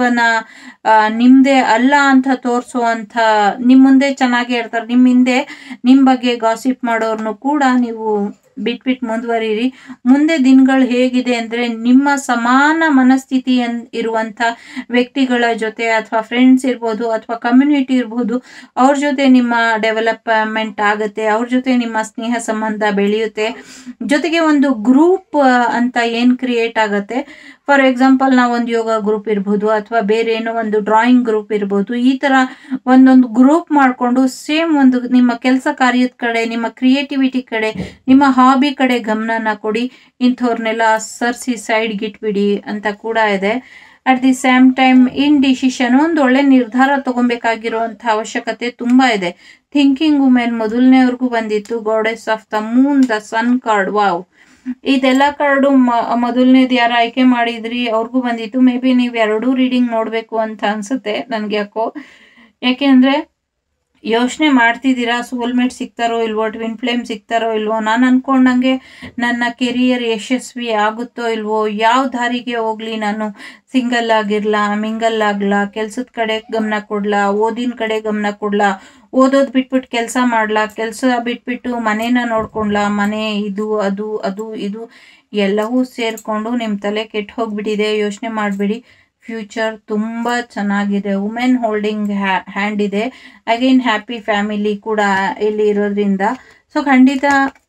ನಿಮ್ದೇ ಅಲ್ಲ ಅಂತ ತೋರಿಸುವಂತ, ನಿಮ್ಮ ಮುಂದೆ ಚೆನ್ನಾಗೇ ಇರ್ತಾರೆ, ನಿಮ್ಮ ಹಿಂದೆ ನಿಮ್ಮ ಬಗ್ಗೆ ಗಾಸಿಪ್ ಮಾಡೋರ್ನು ಕೂಡ ನೀವು ಬಿಟ್ಬಿಟ್ಟು ಮುಂದುವರಿರಿ. ಮುಂದೆ ದಿನಗಳು ಹೇಗಿದೆ ಅಂದ್ರೆ, ನಿಮ್ಮ ಸಮಾನ ಮನಸ್ಥಿತಿ ಇರುವಂತ ವ್ಯಕ್ತಿಗಳ ಜೊತೆ, ಅಥವಾ ಫ್ರೆಂಡ್ಸ್ ಇರ್ಬೋದು, ಅಥವಾ ಕಮ್ಯುನಿಟಿ ಇರ್ಬೋದು, ಅವ್ರ ಜೊತೆ ನಿಮ್ಮ ಡೆವಲಪ್ಮೆಂಟ್ ಆಗುತ್ತೆ, ಅವ್ರ ಜೊತೆ ನಿಮ್ಮ ಸ್ನೇಹ ಸಂಬಂಧ ಬೆಳೆಯುತ್ತೆ. ಜೊತೆಗೆ ಒಂದು ಗ್ರೂಪ್ ಅಂತ ಏನ್ ಕ್ರಿಯೇಟ್ ಆಗುತ್ತೆ, ಫಾರ್ ಎಕ್ಸಾಂಪಲ್ ನಾವೊಂದು ಯೋಗ ಗ್ರೂಪ್ ಇರ್ಬೋದು, ಅಥವಾ ಬೇರೆ ಏನೋ ಒಂದು ಡ್ರಾಯಿಂಗ್ ಗ್ರೂಪ್ ಇರ್ಬೋದು, ಈ ತರ ಒಂದೊಂದು ಗ್ರೂಪ್ ಮಾಡ್ಕೊಂಡು ಸೇಮ್ ಒಂದು ನಿಮ್ಮ ಕೆಲಸ ಕಾರ್ಯದ ಕಡೆ, ನಿಮ್ಮ ಕ್ರಿಯೇಟಿವಿಟಿ ಕಡೆ, ನಿಮ್ಮ ಹಾಬಿ ಕಡೆ ಗಮನನ ಕೊಡಿ. ಇಂಥವ್ರನ್ನೆಲ್ಲ ಸರ್ಸಿ ಸೈಡ್ಗೆ ಇಟ್ಬಿಡಿ ಅಂತ ಕೂಡ ಇದೆ. At the same time indecision, ಒಂದು ಒಳ್ಳೆ ನಿರ್ಧಾರ ತಗೊಬೇಕಾಗಿರುವಂತ ಅವಶ್ಯಕತೆ ತುಂಬಾ ಇದೆ. ಥಿಂಕಿಂಗ್ ವುಮೆನ್ ಮೊದಲನೇವರೆಗೂ ಬಂದಿತ್ತು, goddess of the moon, the sun card. Wow, ಇದೆಲ್ಲ ಕಾರ್ಡು ಮೊದಲನೇದು ಯಾರು ಆಯ್ಕೆ ಮಾಡಿದ್ರಿ ಅವ್ರಿಗೂ ಬಂದಿತ್ತು. ಮೇ ಬಿ ನೀವು ಎರಡೂ ರೀಡಿಂಗ್ ನೋಡ್ಬೇಕು ಅಂತ ಅನ್ಸುತ್ತೆ ನನ್ಗೆ ಯಾಕೋ. ಯಾಕೆಂದ್ರೆ ಯೋಚನೆ ಮಾಡ್ತಿದ್ದೀರಾ, ಸೋಲ್ಮೇಟ್ ಸಿಗ್ತಾರೋ ಇಲ್ವೋ, ಟ್ವಿನ್ ಫ್ಲೇಮ್ ಸಿಗ್ತಾರೋ ಇಲ್ವೋ, ನಾನು ಅನ್ಕೊಂಡಂಗೆ ನನ್ನ ಕೆರಿಯರ್ ಯಶಸ್ವಿ ಆಗುತ್ತೋ ಇಲ್ವೋ, ಯಾವ ದಾರಿಗೆ ಹೋಗ್ಲಿ, ನಾನು ಸಿಂಗಲ್ ಆಗಿರ್ಲಾ, ಮಿಂಗಲ್ ಆಗ್ಲಾ, ಕೆಲ್ಸದ ಕಡೆ ಗಮನ ಕೊಡ್ಲಾ, ಓದಿನ ಕಡೆ ಗಮನ ಕೊಡ್ಲಾ, ಓದೋದು ಬಿಟ್ಬಿಟ್ಟು ಕೆಲಸ ಮಾಡ್ಲಾ, ಕೆಲಸ ಬಿಟ್ಬಿಟ್ಟು ಮನೇನ ನೋಡ್ಕೊಂಡ್ಲಾ, ಮನೆ ಇದು ಅದು ಅದು ಇದು ಎಲ್ಲವೂ ಸೇರ್ಕೊಂಡು ನಿಮ್ಮ ತಲೆ ಕೆಟ್ಟು ಹೋಗ್ಬಿಟ್ಟಿದೆ. ಯೋಚನೆ ಮಾಡಬೇಡಿ, ಫ್ಯೂಚರ್ ತುಂಬಾ ಚೆನ್ನಾಗಿದೆ. ವುಮೆನ್ ಹೋಲ್ಡಿಂಗ್ ಹ್ಯಾಂಡ್ ಇದೆ. ಅಗೈನ್ ಹ್ಯಾಪಿ ಫ್ಯಾಮಿಲಿ ಕೂಡ ಇಲ್ಲಿ ಇರೋದ್ರಿಂದ, ಸೊ ಖಂಡಿತ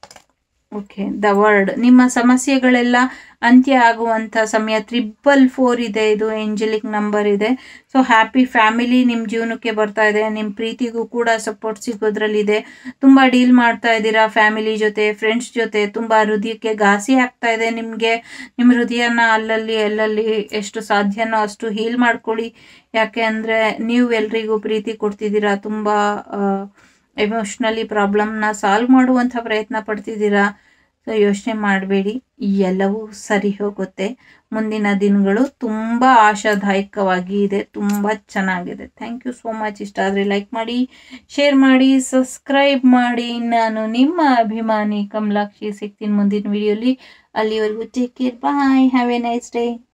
ಓಕೆ. ದ ವರ್ಡ್, ನಿಮ್ಮ ಸಮಸ್ಯೆಗಳೆಲ್ಲ ಅಂತ್ಯ ಆಗುವಂತ ಸಮಯ. 444 ಇದೆ, ಇದು ಏಂಜಲಿಕ್ ನಂಬರ್ ಇದೆ. ಸೊ ಹ್ಯಾಪಿ ಫ್ಯಾಮಿಲಿ ನಿಮ್ಮ ಜೀವನಕ್ಕೆ ಬರ್ತಾ ಇದೆ. ನಿಮ್ಮ ಪ್ರೀತಿಗೂ ಕೂಡ ಸಪೋರ್ಟ್ ಸಿಗೋದ್ರಲ್ಲಿದೆ. ತುಂಬಾ ಡೀಲ್ ಮಾಡ್ತಾ ಇದ್ದೀರಾ ಫ್ಯಾಮಿಲಿ ಜೊತೆ, ಫ್ರೆಂಡ್ಸ್ ಜೊತೆ. ತುಂಬಾ ಹೃದಯಕ್ಕೆ ಘಾಸಿ ಆಗ್ತಾ ಇದೆ ನಿಮ್ಗೆ. ನಿಮ್ಮ ಹೃದಯನ ಅಲ್ಲಲ್ಲಿ ಎಷ್ಟು ಸಾಧ್ಯನೋ ಅಷ್ಟು ಹೀಲ್ ಮಾಡ್ಕೊಳ್ಳಿ. ಯಾಕೆ ಅಂದ್ರೆ ನೀವು ಎಲ್ರಿಗೂ ಪ್ರೀತಿ ಕೊಡ್ತಿದ್ದೀರಾ, ತುಂಬಾ ಎಮೋಷ್ನಲಿ ಪ್ರಾಬ್ಲಮ್ನ ಸಾಲ್ವ್ ಮಾಡುವಂಥ ಪ್ರಯತ್ನ ಪಡ್ತಿದ್ದೀರಾ. ಸೊ ಯೋಚನೆ ಮಾಡಬೇಡಿ, ಎಲ್ಲವೂ ಸರಿ ಹೋಗುತ್ತೆ. ಮುಂದಿನ ದಿನಗಳು ತುಂಬ ಆಶಾದಾಯಕವಾಗಿ ಇದೆ, ತುಂಬ ಚೆನ್ನಾಗಿದೆ. Thank you so much. ಇಷ್ಟ ಆದರೆ ಲೈಕ್ ಮಾಡಿ, ಶೇರ್ ಮಾಡಿ, ಸಬ್ಸ್ಕ್ರೈಬ್ ಮಾಡಿ. ನಾನು ನಿಮ್ಮ ಅಭಿಮಾನಿ ಕಮಲಾಕ್ಷಿ. ಸಿಗ್ತೀನಿ ಮುಂದಿನ ವಿಡಿಯೋಲಿ. ಅಲ್ಲಿವರೆಗೂ take care, bye, have a nice day.